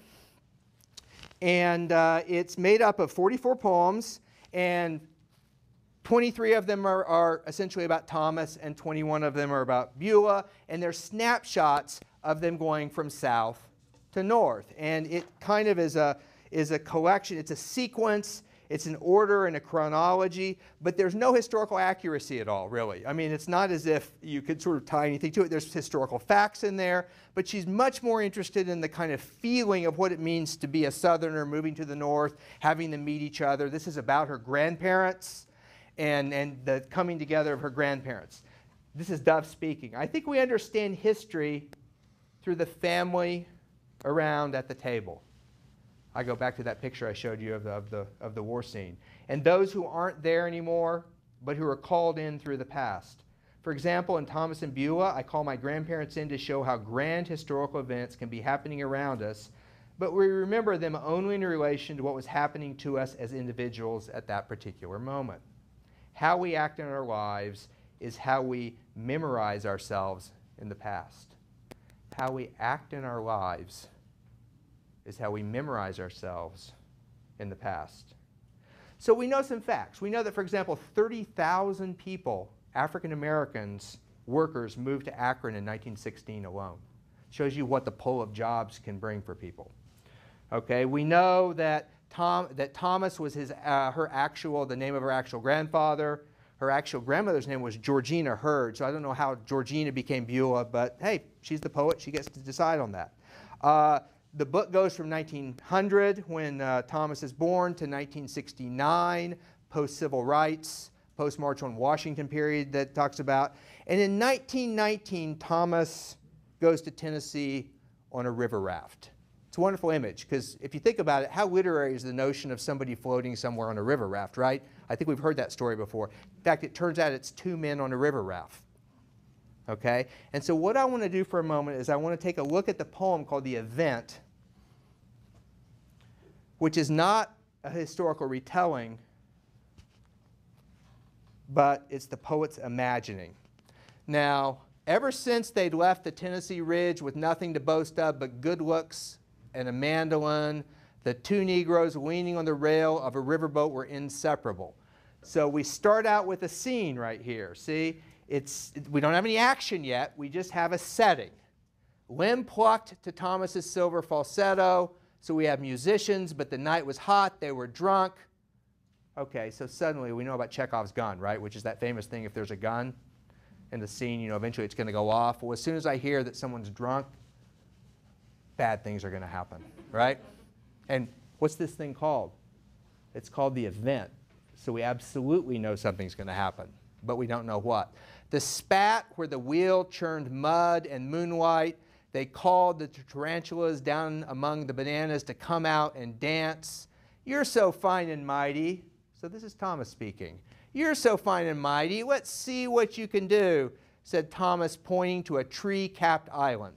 And uh, it's made up of forty-four poems, and twenty-three of them are, are essentially about Thomas, and twenty-one of them are about Beulah. And they're snapshots of them going from south to north. And it kind of is a, is a collection, it's a sequence. It's an order and a chronology, but there's no historical accuracy at all, really. I mean, it's not as if you could sort of tie anything to it. There's historical facts in there, but she's much more interested in the kind of feeling of what it means to be a Southerner moving to the North, having them meet each other. This is about her grandparents and, and the coming together of her grandparents. This is Dove speaking. I think we understand history through the family around at the table. I go back to that picture I showed you of the, of the, of the war scene. And those who aren't there anymore, but who are called in through the past. For example, in Thomas and Beulah, I call my grandparents in to show how grand historical events can be happening around us, but we remember them only in relation to what was happening to us as individuals at that particular moment. How we act in our lives is how we memorize ourselves in the past. How we act in our lives is how we memorize ourselves in the past. So we know some facts. We know that, for example, thirty thousand people, African Americans, workers, moved to Akron in nineteen sixteen alone. Shows you what the pull of jobs can bring for people. Okay, we know that, Tom, that Thomas was his, uh, her actual, the name of her actual grandfather. Her actual grandmother's name was Georgina Hurd, so I don't know how Georgina became Beulah, but hey, she's the poet. She gets to decide on that. Uh, The book goes from nineteen hundred, when uh, Thomas is born, to nineteen sixty-nine, post-civil rights, post-March on Washington period that talks about. And in nineteen nineteen, Thomas goes to Tennessee on a river raft. It's a wonderful image, because if you think about it, how literary is the notion of somebody floating somewhere on a river raft, right? I think we've heard that story before. In fact, it turns out it's two men on a river raft. Okay? And so what I want to do for a moment is I want to take a look at the poem called The Event, which is not a historical retelling, but it's the poet's imagining. Now, ever since they'd left the Tennessee Ridge with nothing to boast of but good looks and a mandolin, the two Negroes leaning on the rail of a riverboat were inseparable. So we start out with a scene right here. See? It's, we don't have any action yet. We just have a setting. Limb plucked to Thomas's silver falsetto. So we have musicians, but the night was hot. They were drunk. Okay, so suddenly we know about Chekhov's gun, right? Which is that famous thing, if there's a gun in the scene, you know, eventually it's going to go off. Well, as soon as I hear that someone's drunk, bad things are going to happen, right? And what's this thing called? It's called the event. So we absolutely know something's going to happen, but we don't know what. The spat where the wheel churned mud and moonlight. They called the tarantulas down among the bananas to come out and dance. You're so fine and mighty. So this is Thomas speaking. You're so fine and mighty. Let's see what you can do, said Thomas, pointing to a tree-capped island.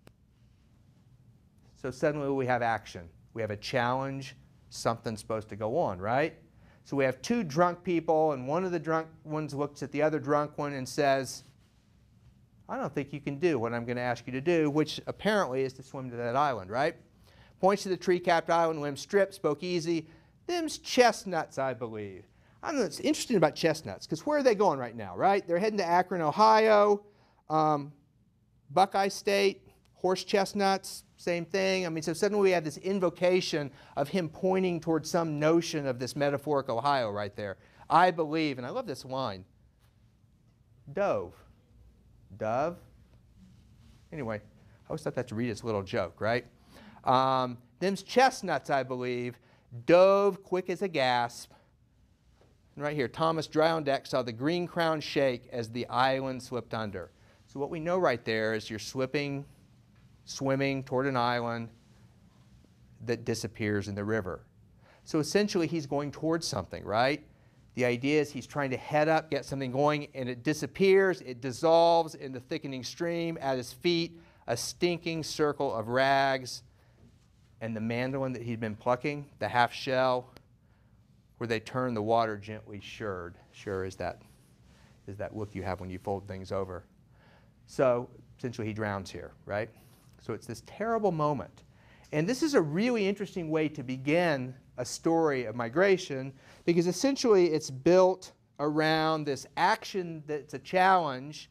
So suddenly we have action. We have a challenge. Something's supposed to go on, right? So we have two drunk people, and one of the drunk ones looks at the other drunk one and says, I don't think you can do what I'm going to ask you to do, which apparently is to swim to that island, right? Points to the tree-capped island, limb stripped, spoke easy. Them's chestnuts, I believe. I don't know, it's interesting about chestnuts, because where are they going right now, right? They're heading to Akron, Ohio, um, Buckeye State, horse chestnuts, same thing. I mean, so suddenly we have this invocation of him pointing towards some notion of this metaphoric Ohio right there. I believe, and I love this line, Dove. Dove? Anyway, I always thought that's Rita's little joke, right? Um, them's chestnuts, I believe, dove quick as a gasp. And right here, Thomas, dry on deck, saw the green crown shake as the island slipped under. So what we know right there is you're slipping, swimming toward an island that disappears in the river. So essentially he's going towards something, right? The idea is he's trying to head up, get something going, and it disappears, it dissolves in the thickening stream. At his feet, a stinking circle of rags, and the mandolin that he'd been plucking, the half shell, where they turn the water gently shirred. Sure is that, is that look you have when you fold things over. So essentially he drowns here, right? So it's this terrible moment. And this is a really interesting way to begin a story of migration, because essentially it's built around this action that's a challenge.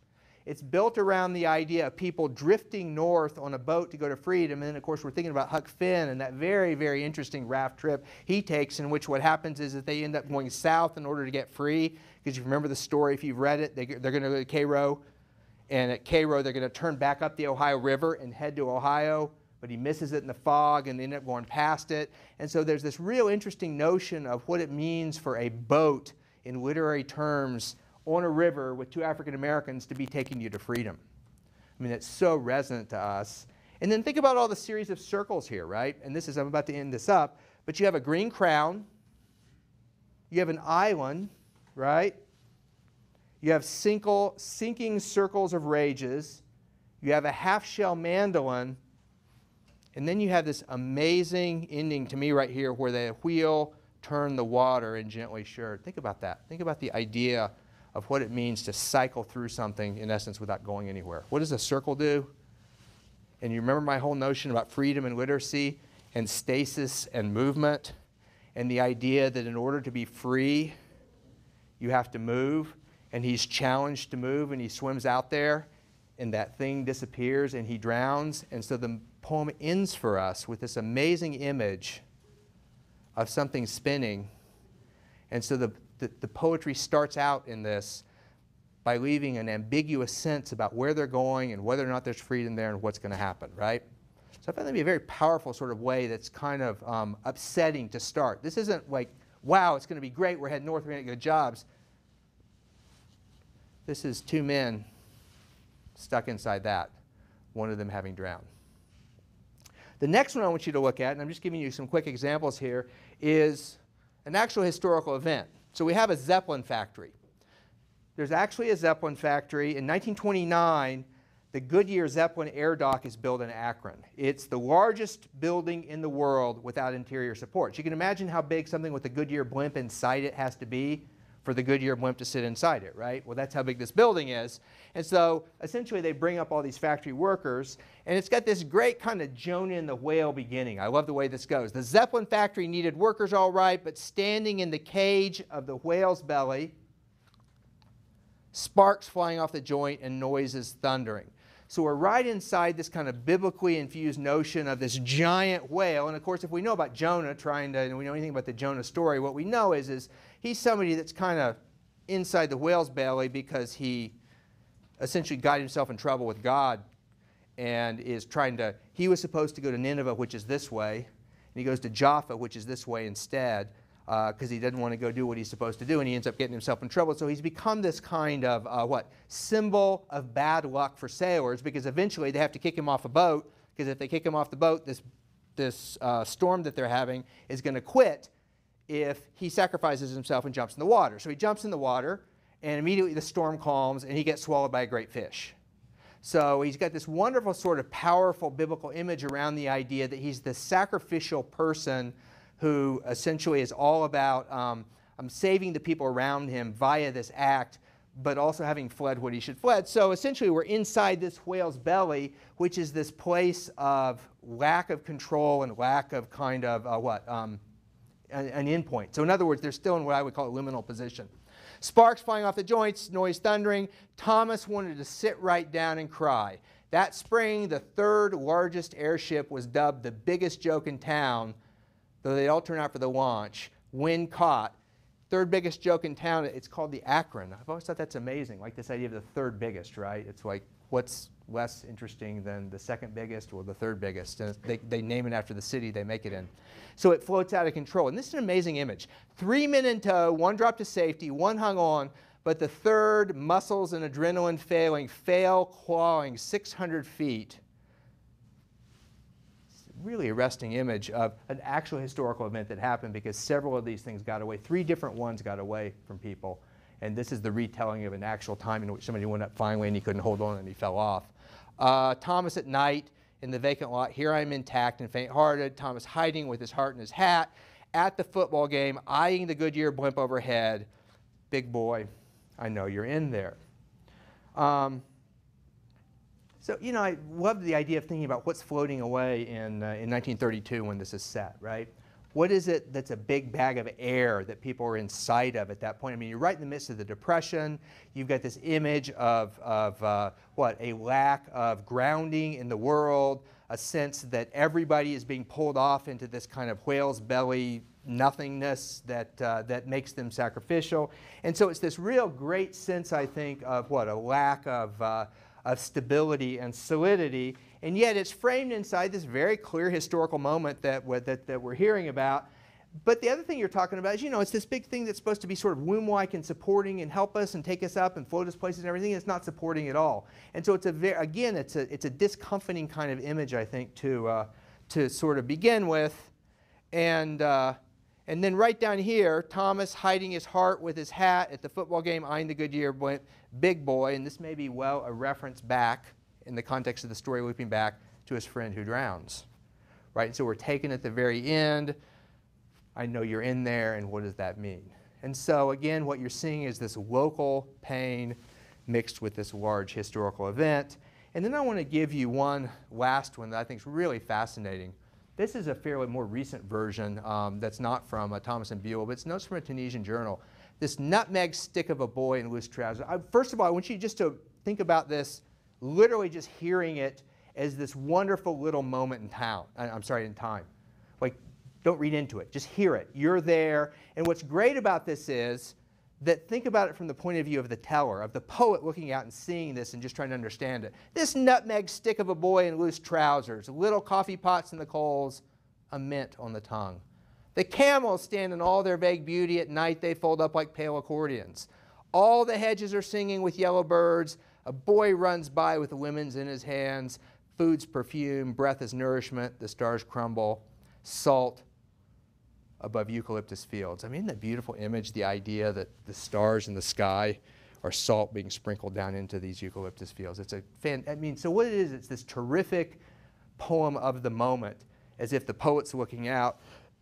It's built around the idea of people drifting north on a boat to go to freedom. And then, of course, we're thinking about Huck Finn and that very, very interesting raft trip he takes, in which what happens is that they end up going south in order to get free. Because you remember the story, if you've read it, they, they're going to go to Cairo. And at Cairo, they're going to turn back up the Ohio River and head to Ohio. But he misses it in the fog, and they end up going past it. And so there's this real interesting notion of what it means for a boat in literary terms on a river with two African Americans to be taking you to freedom. I mean, it's so resonant to us. And then think about all the series of circles here, right? And this is, I'm about to end this up, but you have a green crown, you have an island, right? You have single, sinking circles of rages, you have a half-shell mandolin, and then you have this amazing ending to me right here where the wheel turned the water and gently shirred. Think about that. Think about the idea of what it means to cycle through something, in essence, without going anywhere. What does a circle do? And you remember my whole notion about freedom and literacy and stasis and movement, and the idea that in order to be free, you have to move. And he's challenged to move, and he swims out there, and that thing disappears, and he drowns. And so the poem ends for us with this amazing image of something spinning. And so the, the, the poetry starts out in this by leaving an ambiguous sense about where they're going and whether or not there's freedom there and what's going to happen, right? So I find that to be a very powerful sort of way that's kind of um, upsetting to start. This isn't like, wow, it's going to be great, we're heading north, we're going to get jobs. This is two men stuck inside that, one of them having drowned. The next one I want you to look at, and I'm just giving you some quick examples here, is an actual historical event. So we have a Zeppelin factory. There's actually a Zeppelin factory. In nineteen twenty-nine, the Goodyear Zeppelin Air Dock is built in Akron. It's the largest building in the world without interior supports. You can imagine how big something with a Goodyear blimp inside it has to be for the Goodyear blimp to sit inside it, right? Well, that's how big this building is. And so essentially they bring up all these factory workers, and it's got this great kind of Jonah and the whale beginning. I love the way this goes. The Zeppelin factory needed workers all right, but standing in the cage of the whale's belly, sparks flying off the joint and noises thundering. So we're right inside this kind of biblically infused notion of this giant whale. And of course, if we know about Jonah trying to, and we know anything about the Jonah story, what we know is, is he's somebody that's kind of inside the whale's belly because he essentially got himself in trouble with God and is trying to, he was supposed to go to Nineveh, which is this way, and he goes to Jaffa, which is this way instead, because uh, he doesn't want to go do what he's supposed to do, and he ends up getting himself in trouble. So he's become this kind of, uh, what, symbol of bad luck for sailors, because eventually they have to kick him off a boat, because if they kick him off the boat, this, this uh, storm that they're having is going to quit if he sacrifices himself and jumps in the water. So he jumps in the water, and immediately the storm calms, and he gets swallowed by a great fish. So he's got this wonderful sort of powerful biblical image around the idea that he's the sacrificial person who essentially is all about um, um, saving the people around him via this act, but also having fled what he should fled. So essentially we're inside this whale's belly, which is this place of lack of control and lack of kind of uh, what? Um, an, an endpoint. So in other words, they're still in what I would call a liminal position. Sparks flying off the joints, noise thundering. Thomas wanted to sit right down and cry. That spring, the third largest airship was dubbed the biggest joke in town, though they all turn out for the launch. When caught, third biggest joke in town, it's called the Akron. I've always thought that's amazing, like this idea of the third biggest, right? It's like, what's less interesting than the second biggest or the third biggest? And they, they name it after the city they make it in. So it floats out of control. And this is an amazing image. Three men in tow, one dropped to safety, one hung on, but the third, muscles and adrenaline failing, fail clawing six hundred feet. Really arresting image of an actual historical event that happened, because several of these things got away. Three different ones got away from people. And this is the retelling of an actual time in which somebody went up finally and he couldn't hold on and he fell off. Uh, Thomas at night in the vacant lot. Here I'm intact and faint-hearted. Thomas hiding with his heart in his hat. At the football game, eyeing the Goodyear blimp overhead. Big boy, I know you're in there. Um, So, you know, I love the idea of thinking about what's floating away in, uh, in nineteen thirty-two when this is set, right? What is it that's a big bag of air that people are in sight of at that point? I mean, you're right in the midst of the Depression. You've got this image of, of uh, what, a lack of grounding in the world, a sense that everybody is being pulled off into this kind of whale's belly nothingness that, uh, that makes them sacrificial. And so it's this real great sense, I think, of what, a lack of, uh, of stability and solidity. And yet it's framed inside this very clear historical moment that, that, that we're hearing about. But the other thing you're talking about is, you know, it's this big thing that's supposed to be sort of womb-like and supporting and help us and take us up and float us places and everything. It's not supporting at all. And so it's a very, again, it's a, it's a discomforting kind of image, I think, to, uh, to sort of begin with. And, uh, and then right down here, Thomas hiding his heart with his hat at the football game, eyeing the Goodyear boy, big boy. And this may be, well, a reference back, in the context of the story, looping back to his friend who drowns. Right? And so we're taken at the very end. I know you're in there, and what does that mean? And so, again, what you're seeing is this local pain mixed with this large historical event. And then I want to give you one last one that I think is really fascinating. This is a fairly more recent version um, that's not from uh, Thomas and Buell, but it's notes from a Tunisian journal. This nutmeg stick of a boy in loose trousers. I, first of all, I want you just to think about this, literally just hearing it as this wonderful little moment in town. I'm sorry, in time. Like, don't read into it. Just hear it. You're there. And what's great about this is that think about it from the point of view of the teller, of the poet looking out and seeing this and just trying to understand it. This nutmeg stick of a boy in loose trousers, little coffee pots in the coals, a mint on the tongue. The camels stand in all their vague beauty. At night they fold up like pale accordions. All the hedges are singing with yellow birds. A boy runs by with the women's in his hands. Food's perfume, breath is nourishment. The stars crumble. Salt above eucalyptus fields. I mean, isn't that beautiful image, the idea that the stars in the sky are salt being sprinkled down into these eucalyptus fields. It's a fan, I mean, so what it is, it's this terrific poem of the moment, as if the poet's looking out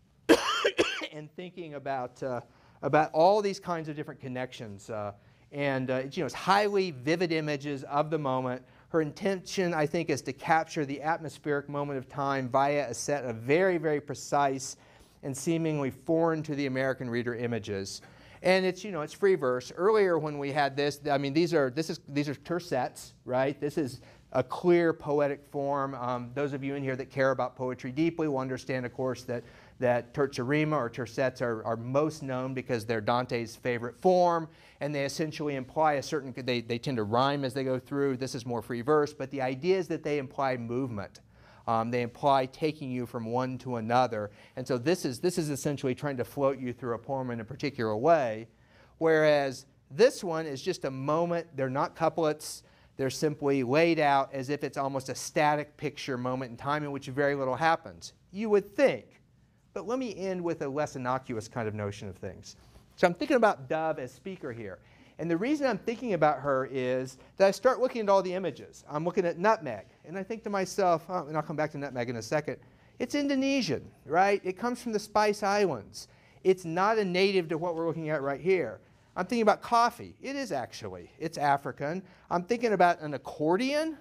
and thinking about, uh, about all these kinds of different connections. Uh, and, uh, you know, it's highly vivid images of the moment. Her intention, I think, is to capture the atmospheric moment of time via a set of very, very precise and seemingly foreign to the American reader images. And it's, you know, it's free verse. Earlier when we had this, I mean, these are, this is, these are tercets, right? This is a clear poetic form. Um, those of you in here that care about poetry deeply will understand, of course, that, that terza rima or tercets are, are most known because they're Dante's favorite form, and they essentially imply a certain, they, they tend to rhyme as they go through. This is more free verse, but the idea is that they imply movement. Um, they imply taking you from one to another. And so this is, this is essentially trying to float you through a poem in a particular way, whereas this one is just a moment. They're not couplets. They're simply laid out as if it's almost a static picture moment in time in which very little happens. You would think. But let me end with a less innocuous kind of notion of things. So I'm thinking about Dove as speaker here. And the reason I'm thinking about her is that I start looking at all the images. I'm looking at nutmeg, and I think to myself, oh, and I'll come back to nutmeg in a second, it's Indonesian, right? It comes from the Spice Islands. It's not a native to what we're looking at right here. I'm thinking about coffee. It is actually. It's African. I'm thinking about an accordion.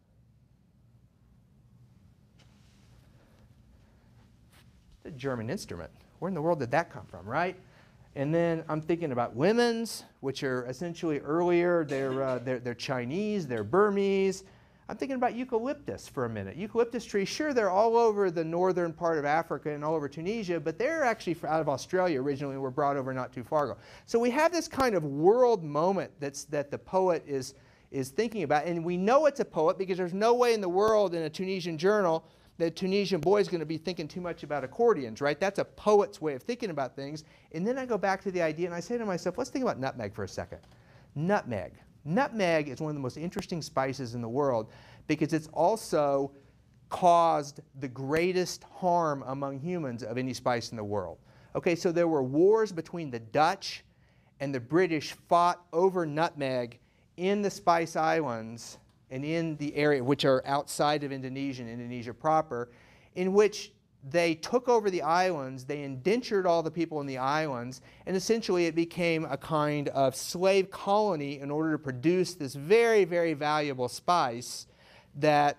It's a German instrument. Where in the world did that come from, right? And then I'm thinking about lemons, which are essentially earlier. They're, uh, they're, they're Chinese, they're Burmese. I'm thinking about eucalyptus for a minute. Eucalyptus trees, sure, they're all over the northern part of Africa and all over Tunisia, but they're actually out of Australia originally and were brought over not too far ago. So we have this kind of world moment that's, that the poet is, is thinking about. And we know it's a poet because there's no way in the world in a Tunisian journal that a Tunisian boy is going to be thinking too much about accordions, right? That's a poet's way of thinking about things. And then I go back to the idea and I say to myself, let's think about nutmeg for a second. Nutmeg. Nutmeg is one of the most interesting spices in the world because it's also caused the greatest harm among humans of any spice in the world. Okay, so there were wars between the Dutch and the British fought over nutmeg in the Spice Islands and in the area which are outside of Indonesia and Indonesia proper, in which they took over the islands, they indentured all the people in the islands, and essentially it became a kind of slave colony in order to produce this very, very valuable spice that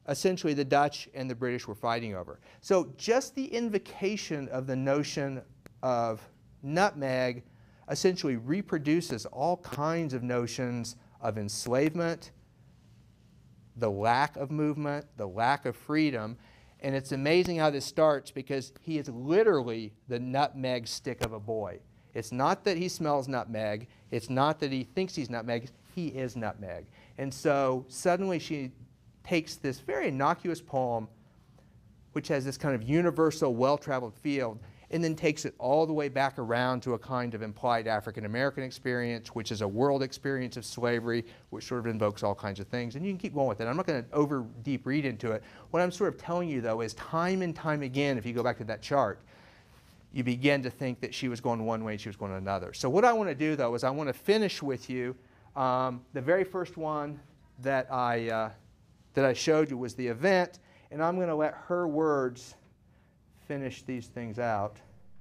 essentially the Dutch and the British were fighting over. So just the invocation of the notion of nutmeg essentially reproduces all kinds of notions of enslavement, the lack of movement, the lack of freedom. And it's amazing how this starts because he is literally the nutmeg stick of a boy. It's not that he smells nutmeg. It's not that he thinks he's nutmeg. He is nutmeg. And so suddenly she takes this very innocuous poem, which has this kind of universal, well-traveled field, and then takes it all the way back around to a kind of implied African-American experience, which is a world experience of slavery, which sort of invokes all kinds of things. And you can keep going with it. I'm not going to over deep read into it. What I'm sort of telling you, though, is time and time again, if you go back to that chart, you begin to think that she was going one way and she was going another. So what I want to do, though, is I want to finish with you. Um, the very first one that I, uh, that I showed you was the event, and I'm going to let her words finish these things out.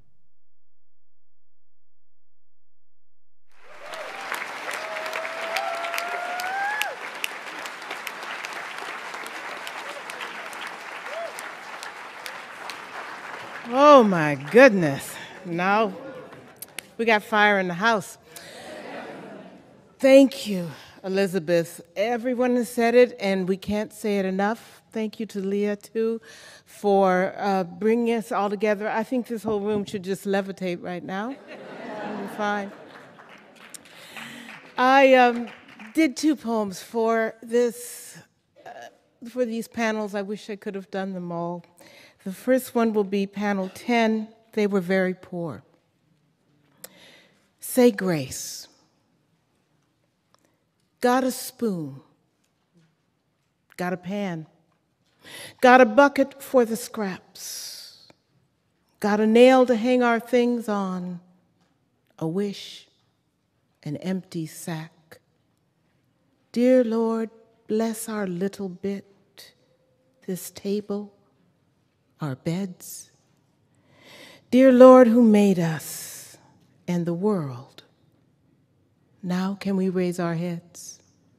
Oh my goodness. Now we got fire in the house. Thank you, Elizabeth. Everyone has said it, and we can't say it enough. Thank you to Leah, too, for uh, bringing us all together. I think this whole room should just levitate right now. It'll be fine. I um, did two poems for this, uh, for these panels. I wish I could have done them all. The first one will be panel ten, They Were Very Poor. Say grace. Got a spoon. Got a pan. Got a bucket for the scraps. Got a nail to hang our things on. A wish, an empty sack. Dear Lord, bless our little bit, this table, our beds. Dear Lord, who made us and the world, now can we raise our heads?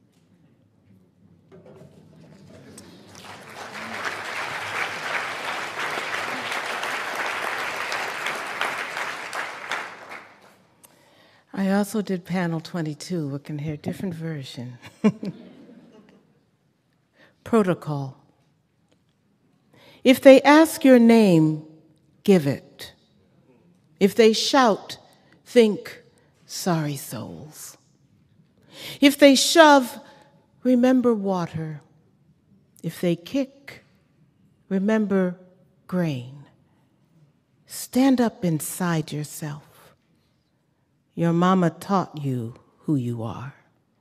I also did panel twenty-two. We can hear a different version. Protocol. If they ask your name, give it. If they shout, think, sorry souls. If they shove, remember water. If they kick, remember grain. Stand up inside yourself. Your mama taught you who you are.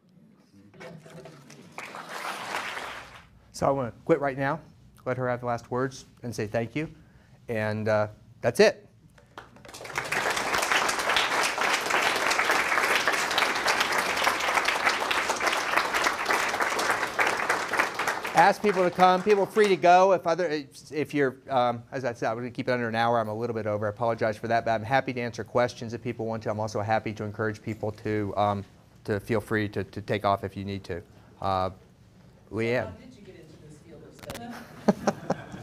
So I want to quit right now, let her have the last words, and say thank you. And uh, that's it. Ask people to come. People are free to go. If other, if you're, um, as I said, I'm going to keep it under an hour. I'm a little bit over. I apologize for that, but I'm happy to answer questions if people want to. I'm also happy to encourage people to um, to feel free to, to take off if you need to. Uh, Leanne. How did you get into this field of study?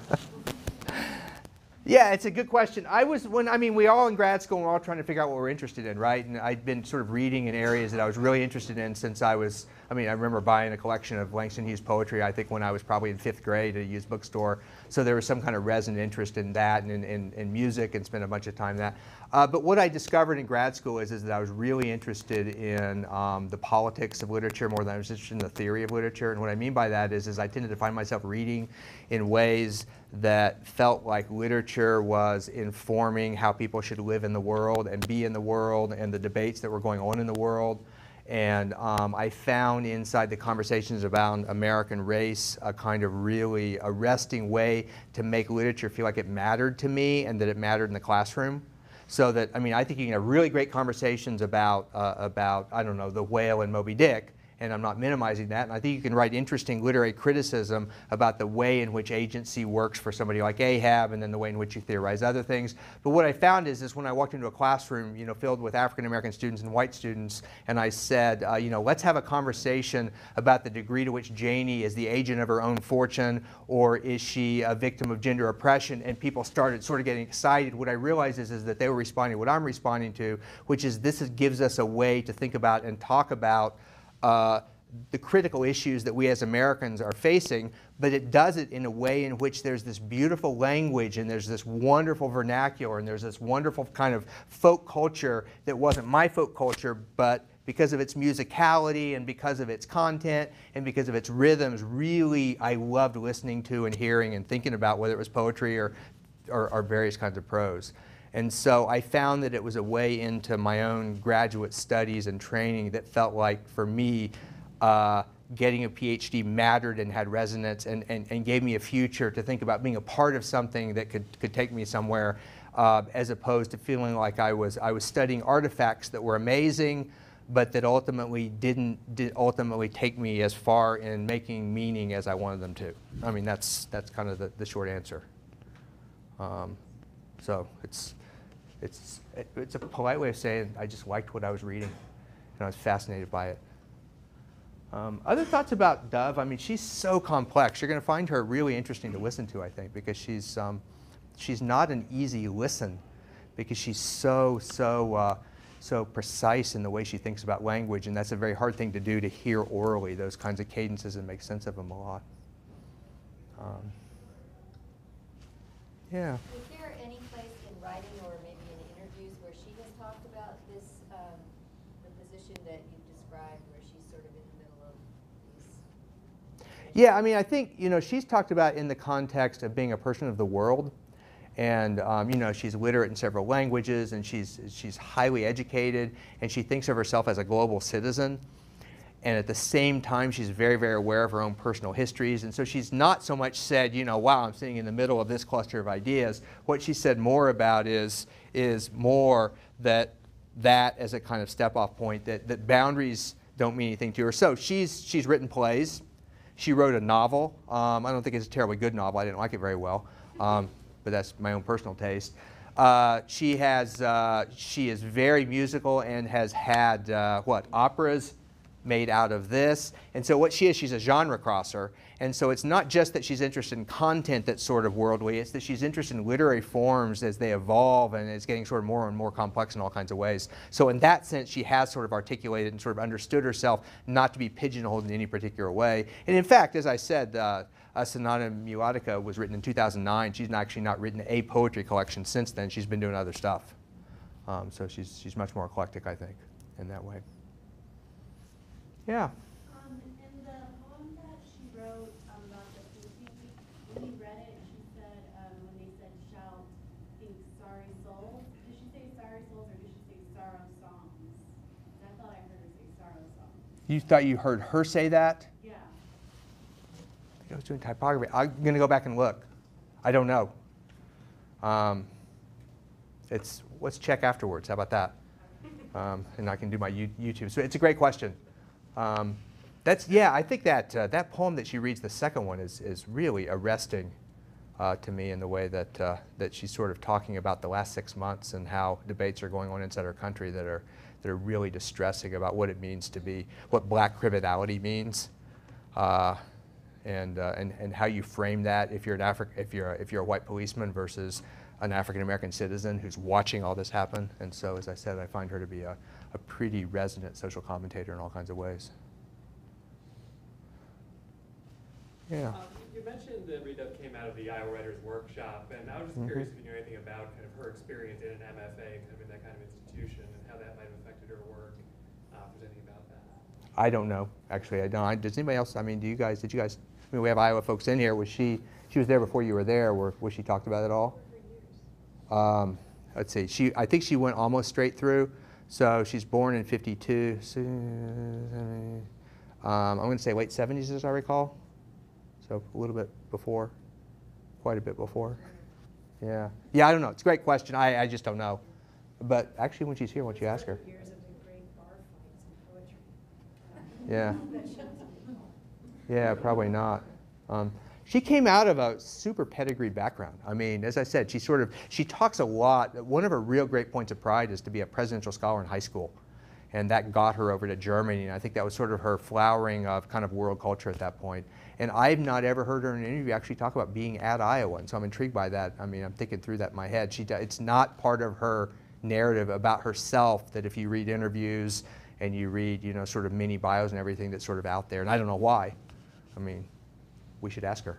Yeah, it's a good question. I was, when, I mean, we all in grad school, we're all trying to figure out what we're interested in, right? And I'd been sort of reading in areas that I was really interested in since I was, I mean, I remember buying a collection of Langston Hughes poetry, I think when I was probably in fifth grade at a used bookstore. So there was some kind of resonant interest in that and in, in, in music, and spent a bunch of time in that. Uh, but what I discovered in grad school is, is that I was really interested in um, the politics of literature more than I was interested in the theory of literature. And what I mean by that is, is I tended to find myself reading in ways that felt like literature was informing how people should live in the world and be in the world and the debates that were going on in the world. And um, I found inside the conversations about American race a kind of really arresting way to make literature feel like it mattered to me and that it mattered in the classroom. So that, I mean, I think you can have really great conversations about, uh, about I don't know, the whale in Moby Dick, and I'm not minimizing that. And I think you can write interesting literary criticism about the way in which agency works for somebody like Ahab, and then the way in which you theorize other things. But what I found is, is when I walked into a classroom, you know, filled with African American students and white students, and I said, uh, you know, let's have a conversation about the degree to which Janie is the agent of her own fortune, or is she a victim of gender oppression, and people started sort of getting excited. What I realized is, is that they were responding to what I'm responding to, which is this is, gives us a way to think about and talk about uh, the critical issues that we as Americans are facing, but it does it in a way in which there's this beautiful language, and there's this wonderful vernacular, and there's this wonderful kind of folk culture that wasn't my folk culture, but because of its musicality and because of its content and because of its rhythms, really I loved listening to and hearing and thinking about, whether it was poetry or, or, or various kinds of prose. And so I found that it was a way into my own graduate studies and training that felt like, for me, uh, getting a PhD mattered and had resonance, and, and, and gave me a future to think about being a part of something that could, could take me somewhere, uh, as opposed to feeling like I was, I was studying artifacts that were amazing, but that ultimately didn't did ultimately take me as far in making meaning as I wanted them to. I mean, that's, that's kind of the, the short answer. Um, so it's, it's, it's a polite way of saying I just liked what I was reading, and I was fascinated by it. Um, other thoughts about Dove? I mean, she's so complex. You're going to find her really interesting to listen to, I think, because she's, um, she's not an easy listen, because she's so, so, uh, so precise in the way she thinks about language, and that's a very hard thing to do, to hear orally those kinds of cadences and make sense of them a lot. Um, yeah. Is there any place in writing or maybe in interviews where she has talked about this, um, the position that you described, where she's sort of in the middle of these? Yeah, I mean, I think, you know, she's talked about in the context of being a person of the world. And, um, you know, she's literate in several languages, and she's, she's highly educated, and she thinks of herself as a global citizen. And at the same time, she's very, very aware of her own personal histories. And so she's not so much said, you know, wow, I'm sitting in the middle of this cluster of ideas. What she said more about is, is more that that as a kind of step-off point, that, that boundaries don't mean anything to her. So she's, she's written plays. She wrote a novel. Um, I don't think it's a terribly good novel. I didn't like it very well. Um, but that's my own personal taste. Uh, she has, uh, she is very musical and has had, uh, what, operas made out of this. And so what she is, she's a genre crosser. And so it's not just that she's interested in content that's sort of worldly, it's that she's interested in literary forms as they evolve, and it's getting sort of more and more complex in all kinds of ways. So in that sense, she has sort of articulated and sort of understood herself not to be pigeonholed in any particular way. And in fact, as I said, uh, Uh, Sonata Melodica was written in two thousand nine. She's actually not written a poetry collection since then. She's been doing other stuff. Um, so she's, she's much more eclectic, I think, in that way. Yeah? Um, in the poem that she wrote um, about the Fuji, when you read it, she said, um, when they said shout, think sorry souls. Did she say sorry souls, or did she say sorrow songs? And I thought I heard her say sorrow songs. You thought you heard her say that? Yeah. I was doing typography. I'm going to go back and look. I don't know. Um, it's, let's check afterwards. How about that? Um, and I can do my YouTube. So it's a great question. Um, that's, yeah, I think that, uh, that poem that she reads, the second one, is, is really arresting uh, to me in the way that, uh, that she's sort of talking about the last six months and how debates are going on inside our country that are, that are really distressing about what it means to be, what black criminality means. Uh, And, uh, and, and how you frame that if you're, an Afri if, you're a, if you're a white policeman versus an African-American citizen who's watching all this happen. And so, as I said, I find her to be a, a pretty resonant social commentator in all kinds of ways. Yeah. Um, you mentioned that Rita Dove came out of the Iowa Writers Workshop, and I was just Mm-hmm. curious if you knew anything about kind of her experience in an M F A, kind of in that kind of institution, and how that might have affected her work, uh, if there's anything about that. I don't know, actually. I don't. I, does anybody else? I mean, do you guys? Did you guys? I mean, we have Iowa folks in here. Was she? She was there before you were there. Were, was she talked about it all? Um, let's see. She. I think she went almost straight through. So she's born in fifty-two. So, um, I'm going to say late seventies, as I recall. So a little bit before, quite a bit before. Yeah. Yeah. I don't know. It's a great question. I. I just don't know. But actually, when she's here, why don't you ask her? Yeah. Yeah, probably not. Um, she came out of a super pedigreed background. I mean, as I said, she sort of, she talks a lot. One of her real great points of pride is to be a presidential scholar in high school. And that got her over to Germany. And I think that was sort of her flowering of kind of world culture at that point. And I've not ever heard her in an interview actually talk about being at Iowa. And so I'm intrigued by that. I mean, I'm thinking through that in my head. She, it's not part of her narrative about herself that if you read interviews and you read, you know, sort of mini bios and everything that's sort of out there. And I don't know why. I mean, we should ask her.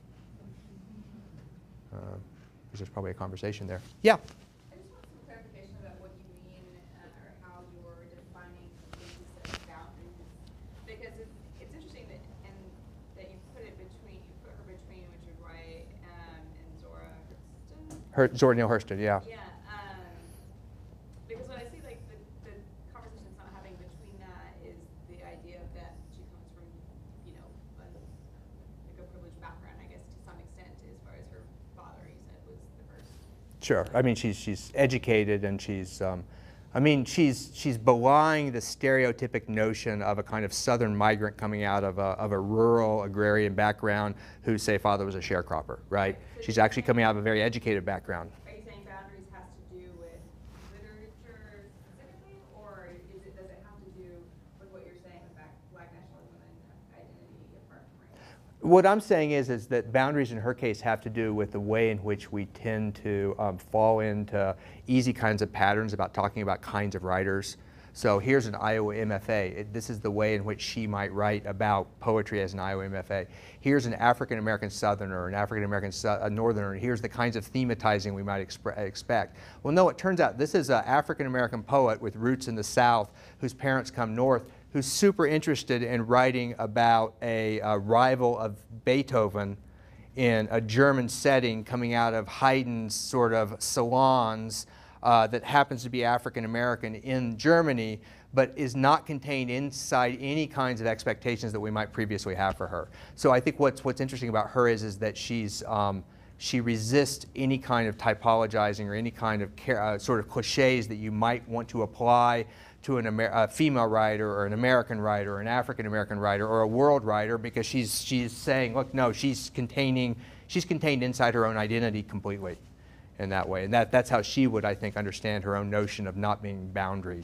Uh, because there's probably a conversation there. Yeah? I just want some clarification about what you mean uh, or how you're defining things as boundaries. Because it's, it's interesting that and that you put it between, you put her between Richard White um, and Zora Hurston. Her, Zora Neale Hurston, yeah. Yeah. Um, because what I see, like, the, the conversation it's not having between that is the idea that she comes from, you know, a, like a privileged background, I guess, to some extent, as far as her father, you said, was the first. Sure. I mean, she's she's educated, and she's, um, I mean, she's she's belying the stereotypic notion of a kind of Southern migrant coming out of a of a rural agrarian background whose, say, father was a sharecropper, right? So she's actually coming out of a very educated background. Are you saying boundaries has to do with literature specifically, or is it does it have to do with what you're saying about Black nationalism and identity apart from race? What I'm saying is, is that boundaries in her case have to do with the way in which we tend to um, fall into easy kinds of patterns about talking about kinds of writers. So here's an Iowa M F A. It, this is the way in which she might write about poetry as an Iowa M F A. Here's an African-American Southerner, an African-American uh, Northerner, and here's the kinds of thematizing we might expect. Well, no, it turns out this is an African-American poet with roots in the South whose parents come north, who's super interested in writing about a, a rival of Beethoven in a German setting coming out of Haydn's sort of salons uh, that happens to be African-American in Germany, but is not contained inside any kinds of expectations that we might previously have for her. So I think what's, what's interesting about her is, is that she's, um, she resists any kind of typologizing or any kind of uh, sort of cliches that you might want to apply to an Amer a female writer or an American writer or an African-American writer or a world writer, because she's, she's saying, look, no, she's containing, she's contained inside her own identity completely in that way. And that, that's how she would, I think, understand her own notion of not being boundaried.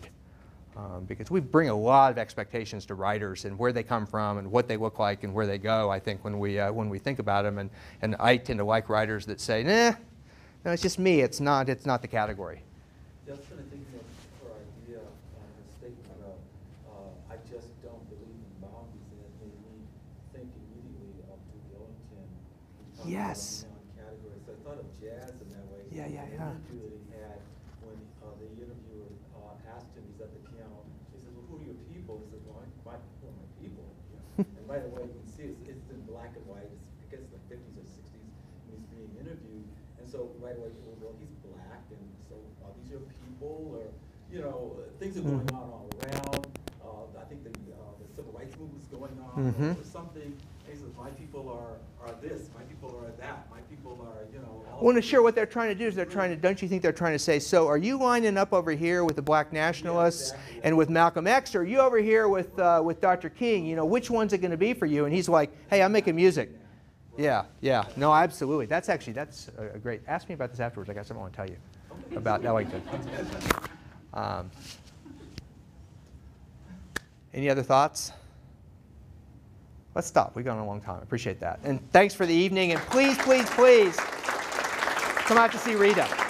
Um, because we bring a lot of expectations to writers and where they come from and what they look like and where they go, I think, when we, uh, when we think about them. And, and I tend to like writers that say, nah, no, it's just me, it's not, it's not the category. Just kind of thinking of her idea, uh, her statement about, uh, I just don't believe in boundaries, and it made me think immediately of Duke Ellington. Yes. On categories. So I thought of jazz in that way. Yeah, yeah, the yeah. interview that he had when uh, the interviewer uh, asked him, he's at the piano, he says, well, who are your people? He says, well, I, my people are my people. And right away you can see it's, it's in black and white. It's, I guess the fifties or sixties when he's being interviewed. And so right away, well, he's black, and so are these your people? Or, you know, things are going on all around. Uh, I think the, uh, the civil rights movement's going on, Mm-hmm. or something. And he says, my people are, are this, my people are that, my people are, you know. All Well, sure, what they're trying to do is they're trying to, don't you think they're trying to say, so are you lining up over here with the black nationalists Yeah, exactly. and with Malcolm X, or are you over here with, uh, with Doctor King? You know, which one's it going to be for you? And he's like, hey, I'm making music. Yeah, yeah, no, absolutely. That's actually, that's a, a great, ask me about this afterwards. I got something I want to tell you about Ellington. Um, any other thoughts? Let's stop. We've gone a long time. I appreciate that. And thanks for the evening. And please, please, please come out to see Rita.